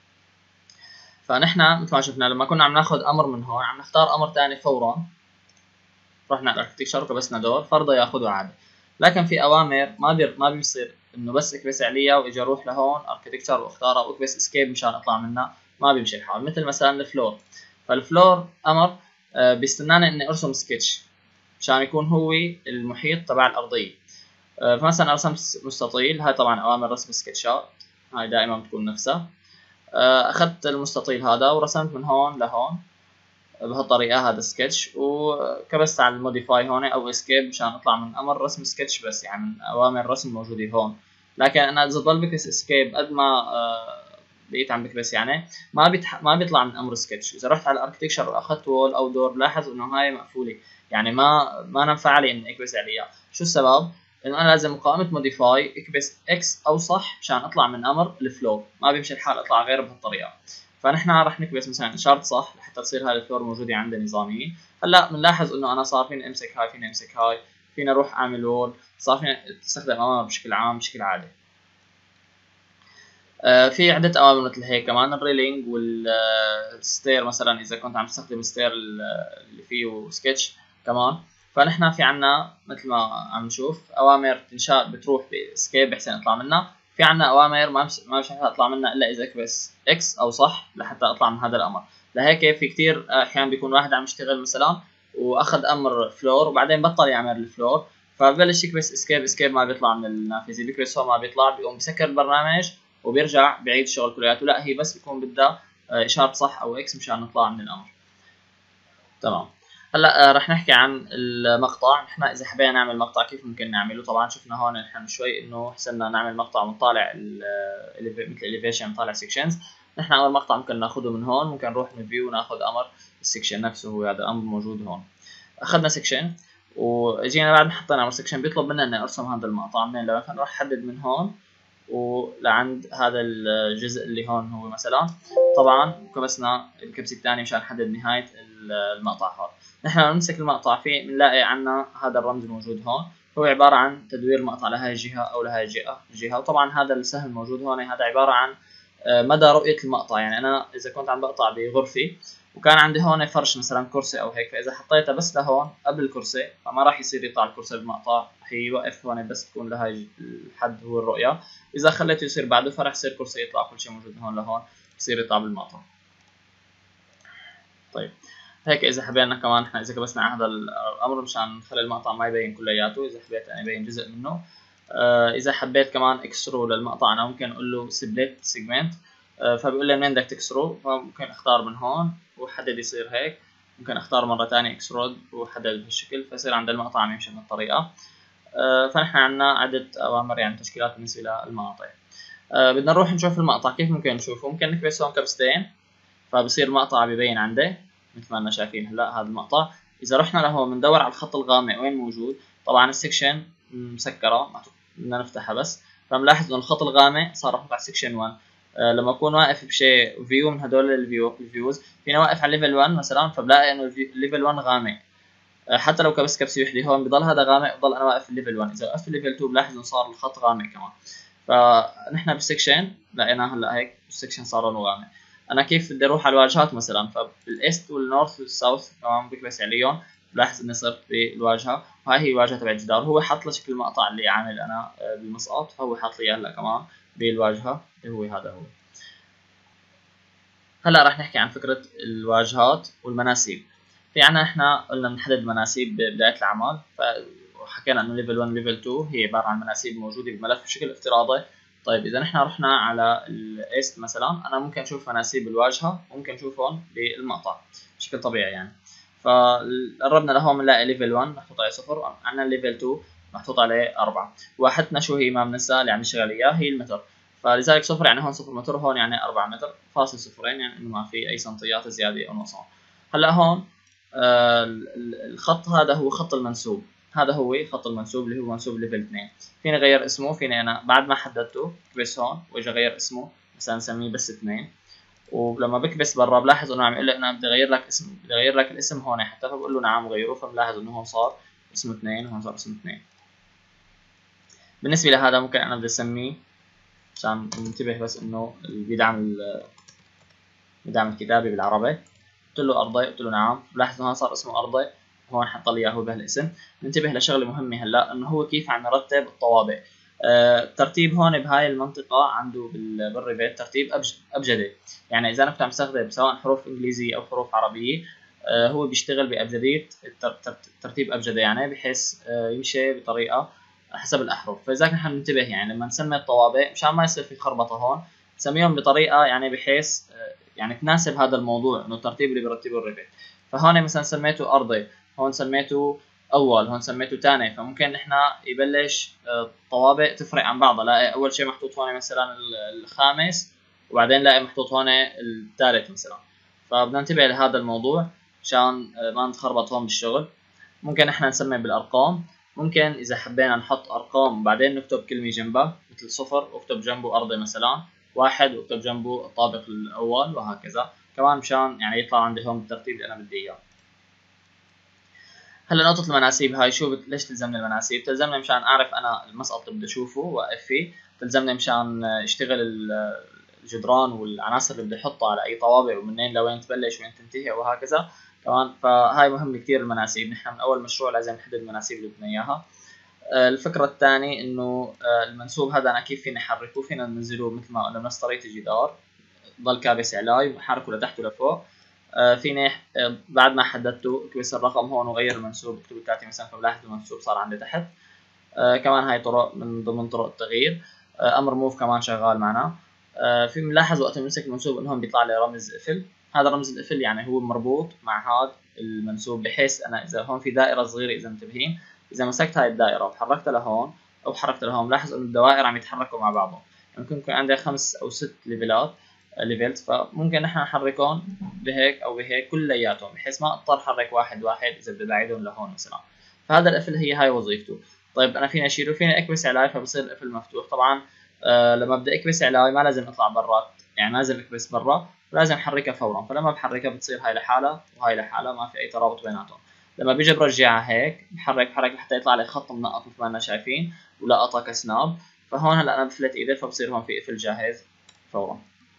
فنحن مثل ما شفنا لما كنا عم ناخذ امر من هون عم نختار امر ثاني فورا، رحنا على الاركتكشر وكبسنا دور فرضى ياخذه عادي. لكن في اوامر ما بير ما بيصير انه بس اكبس عليها واجي اروح لهون اركتكشر واختارها واكبس اسكيب مشان اطلع منها، ما بيمشي الحال. مثل مثلا الفلور، فالفلور امر بيستناني اني ارسم سكتش مشان يكون هو المحيط تبع الارضيه. فمثلا رسمت مستطيل، هاي طبعا اوامر رسم سكتشات هاي دائما بتكون نفسها. اخذت المستطيل هذا ورسمت من هون لهون بهالطريقه، هذا سكتش، وكبست على الموديفاي هون او اسكيب مشان اطلع من امر رسم سكتش بس، يعني من اوامر الرسم موجوده هون. لكن انا اذا ضل بكبس اسكيب قد ما بقيت عم بكبس يعني ما بيتح... ما بيطلع من امر سكتش. اذا رحت على الاركتكشر واخذت وول او دور بلاحظ انه هاي مقفوله، يعني ما ما نفع لي اني اكبس عليها. شو السبب؟ انه انا لازم قائمه موديفاي اكبس اكس او صح مشان اطلع من امر الفلور، ما بيمشي الحال اطلع غير بهالطريقه. فنحن رح نكبس مثلا اشاره صح لحتى تصير هاي الفلور موجوده عندنا نظاميا. هلا بنلاحظ انه انا صار فيني امسك هاي، فيني امسك هاي، فيني اروح اعمل وول، صار فيني استخدم اوامر بشكل عام بشكل عادي. آه في عدة أوامر مثل هيك كمان، الريلينج والستير مثلا إذا كنت عم تستخدم الستير اللي فيه سكتش كمان. فنحن في عنا مثل ما عم نشوف أوامر تنشاء بتروح بسكيب بحسن أطلع منها، في عنا أوامر ما مش ما مش أطلع منها إلا إذا أكبس إكس أو صح لحتى أطلع من هذا الأمر. لهيك في كتير أحيان بيكون واحد عم يشتغل مثلا وأخذ أمر فلور وبعدين بطل يعمل الفلور، فببلش يكبس اسكيب اسكيب ما بيطلع من النافذة، بيكبس هون ما بيطلع، بيقوم بسكر البرنامج وبيرجع بيعيد الشغل كلياته. لا، هي بس بيكون بدها اشاره صح او اكس مشان نطلع من الامر. تمام. هلا رح نحكي عن المقطع. نحن اذا حبينا نعمل مقطع كيف ممكن نعمله؟ طبعا شفنا هون نحن شوي انه حسنا نعمل مقطع ونطالع مثل اليفيشن، نطالع سيكشنز. نحن اول مقطع ممكن ناخذه من هون، ممكن نروح من فيو وناخذ امر السيكشن نفسه، هو هذا الامر موجود هون. اخذنا سيكشن وجينا بعد ما حطينا امر سيكشن بيطلب منا ان ارسم هذا المقطع منين لوين، فنروح نحدد من هون ولعند هذا الجزء اللي هون هو مثلا. طبعا كبسنا الكبسه الثانيه مشان نحدد نهايه المقطع هون. نحن لما نمسك المقطع فيه بنلاقي عندنا هذا الرمز الموجود هون، هو عباره عن تدوير المقطع لهي الجهه او لهي الجهه الجهه وطبعا هذا السهم الموجود هون هذا عباره عن مدى رؤيه المقطع. يعني انا اذا كنت عم بقطع بغرفي وكان عندي هون فرش مثلا كرسي او هيك، فاذا حطيتها بس لهون قبل الكرسي فما راح يصير يطلع الكرسي بالمقطع، رح يوقف هون بس تكون لهي الحد هو الرؤيه. اذا خليته يصير بعده فرح يصير كرسي يطلع كل شيء موجود هون لهون يصير يطلع بالمقطع. طيب هيك اذا حبينا كمان احنا اذا كبسنا على هذا الامر مشان نخلي المقطع ما يبين كلياته، اذا حبيت انا يبين جزء منه. آه اذا حبيت كمان اكسرو للمقطع انا ممكن اقول له سبليت سيجمنت، آه فبيقول لي منين بدك تكسرو، فممكن اختار من هون واحدد يصير هيك، ممكن اختار مره ثانيه اكسرود واحدد بهالشكل فيصير عند المقطع عم يمشي بهالطريقه. آه فنحن عندنا عده اوامر يعني تشكيلات بالنسبه للمقاطع. آه بدنا نروح نشوف المقطع كيف ممكن نشوفه. ممكن نكبس هون كبستين فبصير المقطع ببين عندي مثل ما لنا شايفين هلا هذا المقطع. اذا رحنا لهون بندور على الخط الغامق وين موجود، طبعا السكشن مسكره بدنا نفتحها بس، فبنلاحظ انه الخط الغامق صار رح نفتح سكشن واحد. آه لما اكون واقف بشيء فيو من هدول الفيو الفيوز فينا واقف على ليفل واحد مثلا، فبلاقي انه ليفل واحد غامق. آه حتى لو كبس كبسه وحده هون بضل هذا غامق بضل انا واقف في الليفل واحد. اذا وقفت في ليفل اثنين بلاحظ انه صار الخط غامق كمان. فنحن بالسكشن لقيناه هلا هيك السكشن صار لونه غامق. انا كيف بدي اروح على الواجهات مثلا، فبالايست والنورث والساوث كمان بكبس عليهم بلاحظ اني صرت بالواجهه، وهي هي الواجهه تبع الجدار. هو حط لي شكل المقطع اللي عامل انا بالمسقط، فهو حاط لي هلا كمان بالواجهه اللي هو هذا هو. هلا رح نحكي عن فكره الواجهات والمناسيب. في عنا احنا قلنا بنحدد مناسيب ببدايه العمل، وحكينا انه ليفل واحد ليفل اثنين هي عباره عن مناسيب موجوده بملف بشكل افتراضي. طيب اذا نحن رحنا على الايست مثلا انا ممكن اشوف مناسيب الواجهه وممكن اشوفهم بالمقطع بشكل طبيعي يعني. فقربنا لهون بنلاقي ليفل واحد محطوط عليه صفر، عندنا ليفل اثنين محطوط عليه أربعة، واحدتنا شو هي ما بننسى اللي عم نشتغل اياه هي المتر، فلذلك صفر يعني هون صفر متر، هون يعني أربعة متر فاصل صفرين يعني انه ما في اي سنتيات زياده او نقصان. هلا هون آه الخط هذا هو خط المنسوب، هذا هو خط المنسوب اللي هو منسوب ليفل اثنين. فيني اغير اسمه، فيني انا بعد ما حددته بكبس هون واجي اغير اسمه مثلا نسميه بس اثنين، ولما بكبس برا بلاحظ انه عم يقول لي انا بدي اغير لك اسم، بدي اغير لك الاسم هون حتى، فبقول له نعم غيره، فبلاحظ انه هون صار اسمه اثنين وهون صار اسمه اثنين. بالنسبه لهذا ممكن انا بدي اسميه عشان ننتبه بس انه بيدعم بيدعم الكتابه بالعربي. قلت له ارضي، قلت له نعم، بلاحظ هون صار اسمه ارضي هون حط لي اياه بهالاسم. ننتبه لشغله مهمه هلا انه هو كيف عم يرتب الطوابق. آه الترتيب هون بهاي المنطقه عنده بالريفيت ترتيب أبج... ابجدي، يعني اذا انا كنت عم استخدم سواء حروف انجليزيه او حروف عربيه آه هو بيشتغل بابجديه ترتيب ابجدي، يعني بحيث آه يمشي بطريقه حسب الاحرف. فلذلك نحن ننتبه يعني لما نسمي الطوابق مشان ما يصير في خربطه هون تسميهم بطريقه يعني بحيث يعني تناسب هذا الموضوع، انه الترتيب اللي بيرتبه الريفت. فهون مثلا سميته ارضي، هون سميته اول، هون سميته ثاني. فممكن نحن يبلش طوابق تفرق عن بعضها، لاقي اول شيء محطوط هون مثلا الخامس، وبعدين لاقي محطوط هون الثالث مثلا. فبدنا ننتبه لهذا الموضوع مشان ما نتخربط هون بالشغل. ممكن احنا نسمي بالارقام، ممكن اذا حبينا نحط ارقام وبعدين نكتب كلمه جنبها مثل صفر واكتب جنبه ارضي مثلا، واحد واكتب جنبه الطابق الاول، وهكذا كمان مشان يعني يطلع عندي هون بالترتيب اللي انا بدي اياه. هلا نقطة المناسيب هاي شو بت... ليش تلزمني المناسيب؟ تلزمني مشان اعرف انا المسقط اللي بدي اشوفه واقف فيه، تلزمني مشان اشتغل الجدران والعناصر اللي بدي احطها على اي طوابق ومنين لوين تبلش وين تنتهي وهكذا كمان. فهاي مهم كثير المناسيب، نحن من اول مشروع لازم نحدد المناسيب اللي بدنا اياها. الفكرة الثانية انه المنسوب هذا انا كيف فيني احركه؟ فينا ننزله مثل ما قلنا بنفس طريقة الجدار، ضل كابس علاي وحركه لتحت ولفوق. فيني بعد ما حددته اكبس الرقم هون وغير المنسوب، اكتب ثلاثة مثلا، فبلاحظ المنسوب صار عندي تحت. كمان هاي طرق من ضمن طرق التغيير. امر موف كمان شغال معنا. في بنلاحظ وقت نمسك المنسوب انه هون بيطلع لي رمز قفل، هذا رمز القفل يعني هو مربوط مع هذا المنسوب، بحيث انا اذا هون في دائرة صغيرة اذا منتبهين، اذا مسكت هاي الدائرة وحركتها لهون او حركتها لهون، لاحظ انه الدوائر عم يتحركوا مع بعضهم. ممكن يكون عندي خمس او ست ليفلات ليفلز، فممكن نحن نحركهم بهيك او بهيك كلياتهم، بحيث ما اضطر احرك واحد واحد اذا بدي بعيدهم لهون مثلا. فهذا القفل هي هاي وظيفته. طيب انا فيني اشيله، فيني اكبس علاي فبصير القفل مفتوح. طبعا آه لما بدي اكبس علاي ما لازم اطلع برا، يعني ما لازم اكبس برا، لازم احركها فورا. فلما بحركها بتصير هاي لحالها وهاي لحالها، ما في اي ترابط بيناتهم. لما بيجي برجعها هيك بحرك بحرك لحتى يطلع لي خط منقط مثل ما احنا شايفين، ولقطها كسناب. فهون هلا انا بفلت ايدي فبصير هون في قفل جاهز فورا.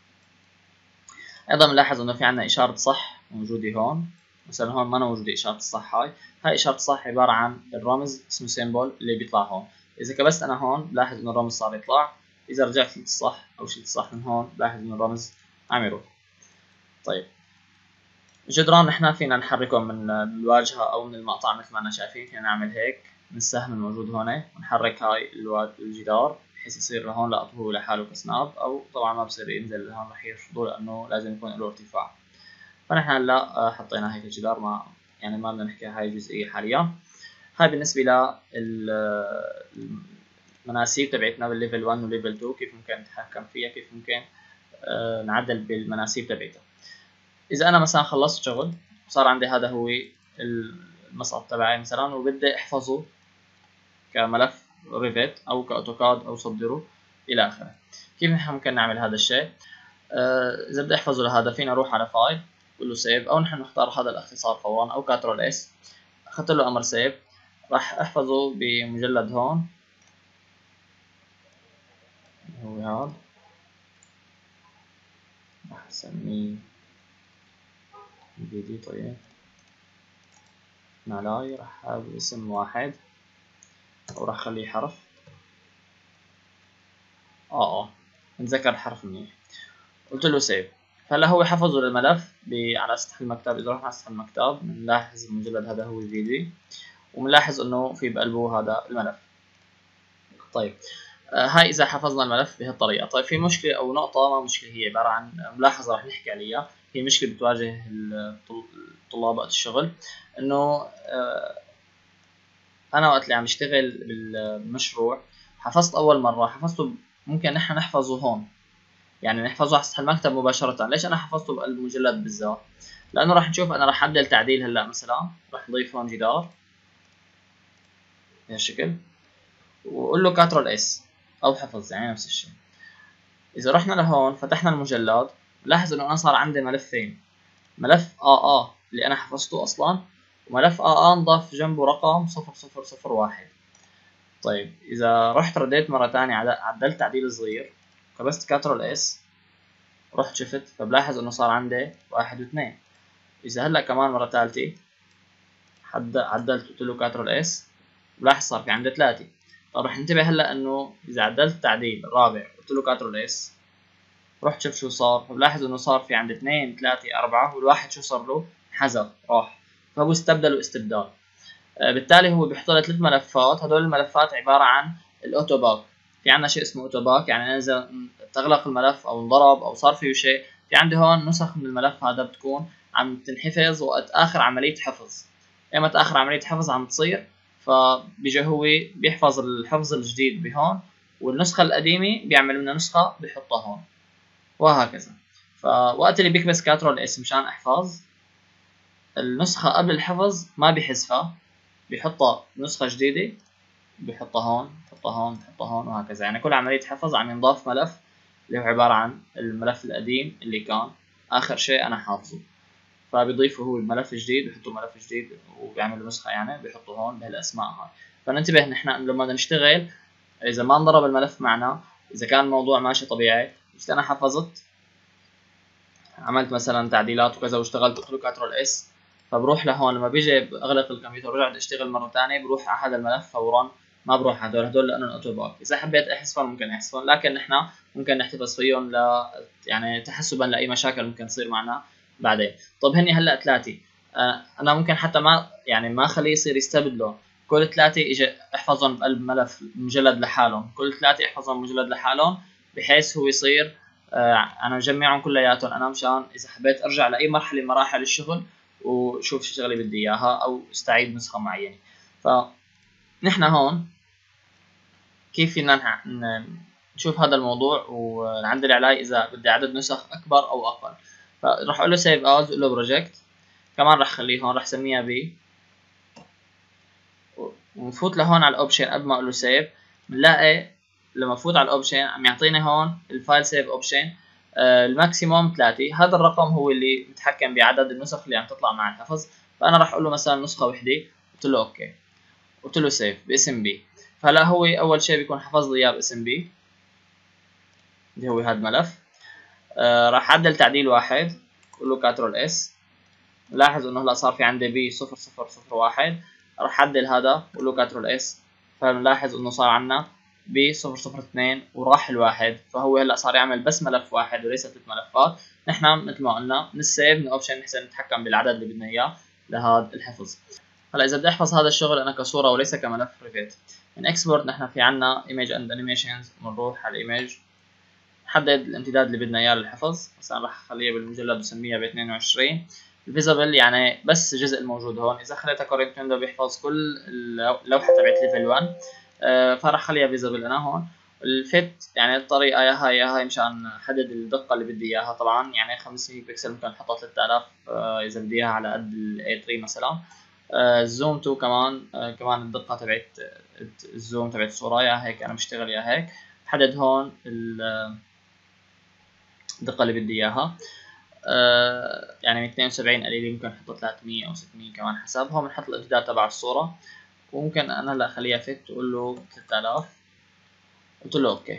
ايضا بنلاحظ انه في عندنا اشاره صح موجوده هون، مثلا هون ما موجوده اشاره الصح. هاي هاي اشاره الصح عباره عن الرمز اسمه سيمبل اللي بيطلع هون. اذا كبست انا هون بلاحظ انه الرمز صار يطلع، اذا رجعت للصح او شلت الصح من هون بلاحظ انه الرمز عم يروح. طيب الجدران نحن فينا نحركهم من الواجهه او من المقطع مثل ما احنا شايفين. فينا نعمل هيك من السهم الموجود هون ونحرك هاي الجدار بحيث يصير لهون لقطه هو لحاله كسناب، او طبعا ما بصير ينزل لهون رح يرفضه لانه لازم يكون له ارتفاع. فنحن هلا حطينا هيك الجدار، ما يعني ما بدنا نحكي هاي الجزئيه حاليا. هاي بالنسبه للمناسيب تبعتنا بالليفل واحد وليفل اثنين، كيف ممكن نتحكم فيها، كيف ممكن نعدل بالمناسيب تبعتها. اذا انا مثلا خلصت شغل صار عندي هذا هو المسقط تبعي مثلا، وبدي احفظه كملف ريفت او كاوتوكاد او صدره الى اخره. كيف نحن ممكن نعمل هذا الشيء؟ اذا بدي احفظه لهذا فينا اروح على فايل بقول له سيف، او نحن نختار هذا الاختصار فورا او كنترول اس، اخذت له امر سيف. راح احفظه بمجلد هون هو هذا، راح اسميه فيديو. طيب نالاي راح اخذ اسم واحد وراح اخليه حرف اه اه نتذكر الحرف منيح. قلت له سيف. فهلا هو حفظه للملف على سطح المكتب. اذا رحنا على سطح المكتب بنلاحظ المجلد هذا هو الفيديو، وبنلاحظ انه في بقلبه هذا الملف. طيب آه هاي اذا حفظنا الملف بهالطريقه. طيب في مشكله او نقطه، ما مشكله، هي عباره عن ملاحظه رح نحكي عليها. هي مشكله بتواجه الطلاب وقت الشغل، انه آه انا وقت اللي عم اشتغل بالمشروع حفظت اول مره حفظته، ممكن نحن نحفظه هون، يعني نحفظه على سطح المكتب مباشره. ليش انا حفظته بقلب المجلد بالذات؟ لانه راح نشوف انا راح اعدل تعديل. هلا مثلا راح نضيف هون جدار بهالشكل واقول له كنترول اس او حفظ، يعني نفس الشيء. اذا رحنا لهون فتحنا المجلد لاحظ انه انا صار عندي ملفين، ملف اه اه اللي انا حفظته اصلا، وملف اه اه نضاف جنبه رقم صفر صفر صفر واحد. طيب اذا رحت رديت مره ثانيه عدلت تعديل صغير، كبست كنترول اس رحت شفت، فبلاحظ انه صار عندي واحد واثنين. اذا هلا كمان مره ثالثه عدلت قلت له كنترول اس، بلاحظ صار في عندي ثلاثه. طب رح ننتبه هلا انه اذا عدلت تعديل الرابع قلت له كنترول اس رحت شوف شو صار، فبلاحظ انه صار في عندي اثنين ثلاثة أربعة، والواحد شو صار له؟ حذف راح. فهو استبدل واستبدال. آه بالتالي هو بيحط لي ثلاث ملفات. هدول الملفات عبارة عن الاوتوباك. في عندنا شيء اسمه اوتوباك، يعني انا اذا تغلق الملف او انضرب او صار فيه شيء، في عندي هون نسخ من الملف هذا بتكون عم تنحفظ وقت اخر عمليه حفظ. ايمت اخر عمليه حفظ عم تصير، فبيجي هو بيحفظ الحفظ الجديد بهون، والنسخه القديمه بيعمل منها نسخه بيحطها هون، وهكذا. فوقت اللي بيكبس كنترول اس مشان احفظ النسخه قبل الحفظ ما بيحذفها، بيحطها نسخه جديده، بيحطها هون بيحطها هون بيحطها هون وهكذا. يعني كل عمليه حفظ عم ينضاف ملف اللي هو عباره عن الملف القديم اللي كان اخر شيء انا حافظه، فبيضيفه هو الملف الجديد، بيحطوا ملف جديد وبيعملوا نسخه يعني بيحطوا هون بهالاسماء هاي. فننتبه نحن لما بدنا نشتغل اذا ما انضرب الملف معنا، اذا كان الموضوع ماشي طبيعي، بس انا حفظت عملت مثلا تعديلات وكذا واشتغلت قلت له كنترول اس، فبروح لهون لما بيجي اغلق الكمبيوتر ورجع بدي اشتغل مره ثانيه بروح على هذا الملف فورا، ما بروح على هدول هدول لانه اوتو باك. اذا حبيت احذفهم ممكن احذفهم، لكن نحن ممكن نحتفظ فيهم ل يعني تحسبا لاي مشاكل ممكن تصير معنا بعدين. طب هني هلا ثلاثه، انا ممكن حتى ما يعني ما اخليه يصير يستبدله، كل ثلاثه اجي احفظهم بقلب ملف مجلد لحالهم، كل ثلاثه احفظهم مجلد لحالهم، بحيث هو يصير انا مجمعهم كلياتهم انا مشان اذا حبيت ارجع لاي مرحله من مراحل الشغل وشوف شو شغله بدي اياها او استعيد نسخه معينه. فنحن هون كيف فينا نشوف هذا الموضوع ونعدل عليه اذا بدي عدد نسخ اكبر او اقل. فراح اقول له سيف از، اقول له بروجكت، كمان راح اخليه هون راح اسميها بي، ونفوت لهون على الاوبشن قبل ما اقول له سيف، بنلاقي لما افوت على الاوبشن عم يعطيني هون الفايل سيف اوبشن الماكسيموم ثلاثة. هذا الرقم هو اللي متحكم بعدد النسخ اللي عم تطلع مع الحفظ. فانا راح اقول له مثلا نسخه وحده، قلت له اوكي، قلت له سيف باسم بي. فهلا هو اول شيء بيكون حفظ لي اياه باسم بي اللي هو هذا الملف. آه راح اعدل تعديل واحد، بقول له كنترول اس، لاحظ انه هلا صار في عندي بي صفر صفر صفر واحد، راح اعدل هذا بقول له كنترول اس، فبنلاحظ انه صار عندنا ب صفر صفر اثنين وراح الواحد، فهو هلا صار يعمل بس ملف واحد وليس ثلاث ملفات. نحن مثل ما قلنا من السيف من الاوبشن نحسن نتحكم بالعدد اللي بدنا اياه لهذا الحفظ. هلا اذا بدي احفظ هذا الشغل انا كصوره وليس كملف ريفيت، من اكسبورت نحن في عندنا ايمج اند انيميشنز، بنروح على الايمج نحدد الامتداد اللي بدنا اياه للحفظ، مثلا راح اخليها بالمجلد وسميها ب اثنين وعشرين. الفيزبل يعني بس الجزء الموجود هون، اذا خليتها كورنت ويندو بيحفظ كل اللوحه تبعت ليفل واحد، آه فراح اخليها فيزبل انا هون. الفيت يعني الطريقه يا هاي يا هاي مشان احدد الدقه اللي بدي اياها، طبعا يعني خمسمية بكسل ممكن احطها ثلاثة آلاف آه اذا بدي اياها على قد الاي ثلاثة مثلا. آه الزوم تو كمان آه كمان الدقه تبعت الزوم تبعت الصوره يا هيك انا بشتغل يا هيك، بحدد هون الدقة اللي بدي اياها. آه يعني اثنين وسبعين قليلة ممكن نحط ثلاثمية او ستمية كمان حسب، هون بنحط الامتداد تبع الصورة، وممكن انا هلا اخليها فيت واقول له ثلاثة آلاف، قلت له اوكي.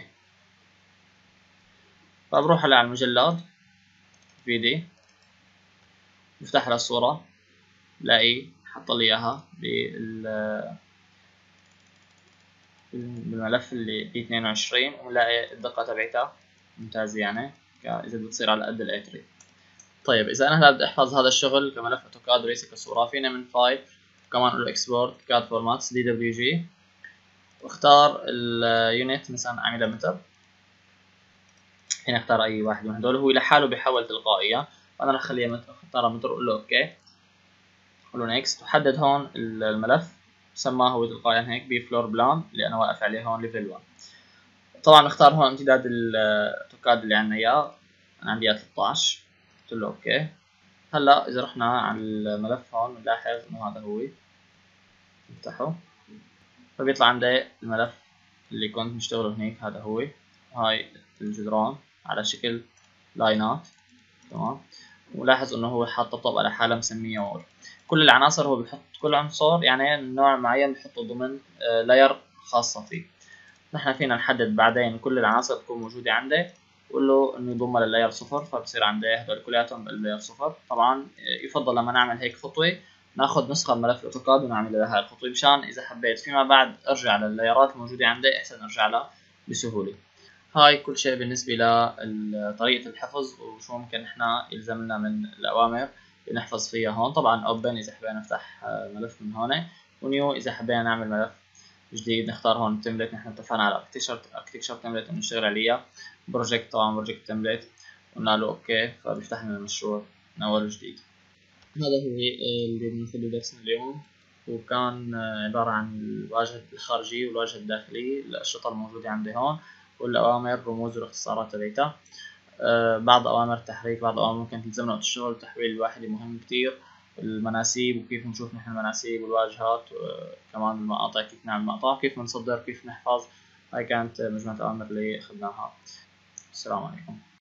فبروح هلا على المجلد فيدي، بفتح لها الصورة، بلاقي حط لي اياها بالملف اللي ب اثنين وعشرين، وبنلاقي الدقة تبعتها ممتازة يعني اذا بتصير على قد الاي ثلاثة. طيب اذا انا هلا بدي احفظ هذا الشغل كملف اوتوكاد وليس كصوره، فينا من فايل وكمان اقول له اكسبورت كاد فورماتس دي دبليو جي، واختار اليونت مثلا اعملها متر، هنا اختار اي واحد من هدول، هو لحاله بيحول تلقائيا، فانا رح اخليها متر، اختارها متر واقول له اوكي، اقول له نيكست، وحدد هون الملف سماه هو تلقائيا هيك بي فلور بلان اللي انا واقف عليه هون ليفل واحد. طبعا اختار هون امتداد الاوتوكاد اللي عندنا اياه، انا عندي اياه ثلاثة عشر، قلت له اوكي. هلا اذا رحنا على الملف هون بنلاحظ انه هذا هو، نفتحه فبيطلع عندي الملف اللي كنت مشتغله هنيك، هذا هو، هاي الجدران على شكل لاينات، تمام. ولاحظ انه هو حاط طبقه لحالها مسميه وول. كل العناصر هو بيحط كل عنصر يعني نوع معين بيحطه ضمن لاير خاصه فيه. نحن فينا نحدد بعدين كل العناصر تكون موجوده عندي، بقول له انه يضمها لللاير صفر، فبصير عندي هدول كلياتهم باللاير صفر. طبعا يفضل لما نعمل هيك خطوه ناخذ نسخه من ملف الاوتوكاد ونعمل لها هاي الخطوه، مشان اذا حبيت فيما بعد ارجع لللايرات الموجوده عندي احسن ارجع لها بسهوله. هاي كل شيء بالنسبه لطريقه الحفظ وشو ممكن احنا يلزمنا من الاوامر اللي نحفظ فيها هون. طبعا اوبن اذا حبينا نفتح ملف من هون، ونيو اذا حبينا نعمل ملف جديد نختار هون تمبلت. نحن اتفقنا على اركتكشر اركتكشر تمبلت ونشتغل عليها. بروجكت طبعا بروجكت تمبلت قلنا له اوكي، فبيفتح لنا المشروع من اول وجديد. هذا هو اللي بناخذه درسنا اليوم، وكان عبارة عن الواجهة الخارجية والواجهة الداخلية، الأشرطة الموجودة عندي هون، والأوامر رموز والاختصارات تبعتها. أه بعض أوامر التحريك، بعض الأوامر ممكن تلزمنا وقت الشغل. التحويل الواحدي مهم كتير. المناسيب وكيف نشوف نحن المناسيب والواجهات، أه كمان المقاطع كيف نعمل مقطع، كيف نصدر، كيف نحفظ. هاي كانت مجموعة أوامر اللي أخذناها. السلام عليكم.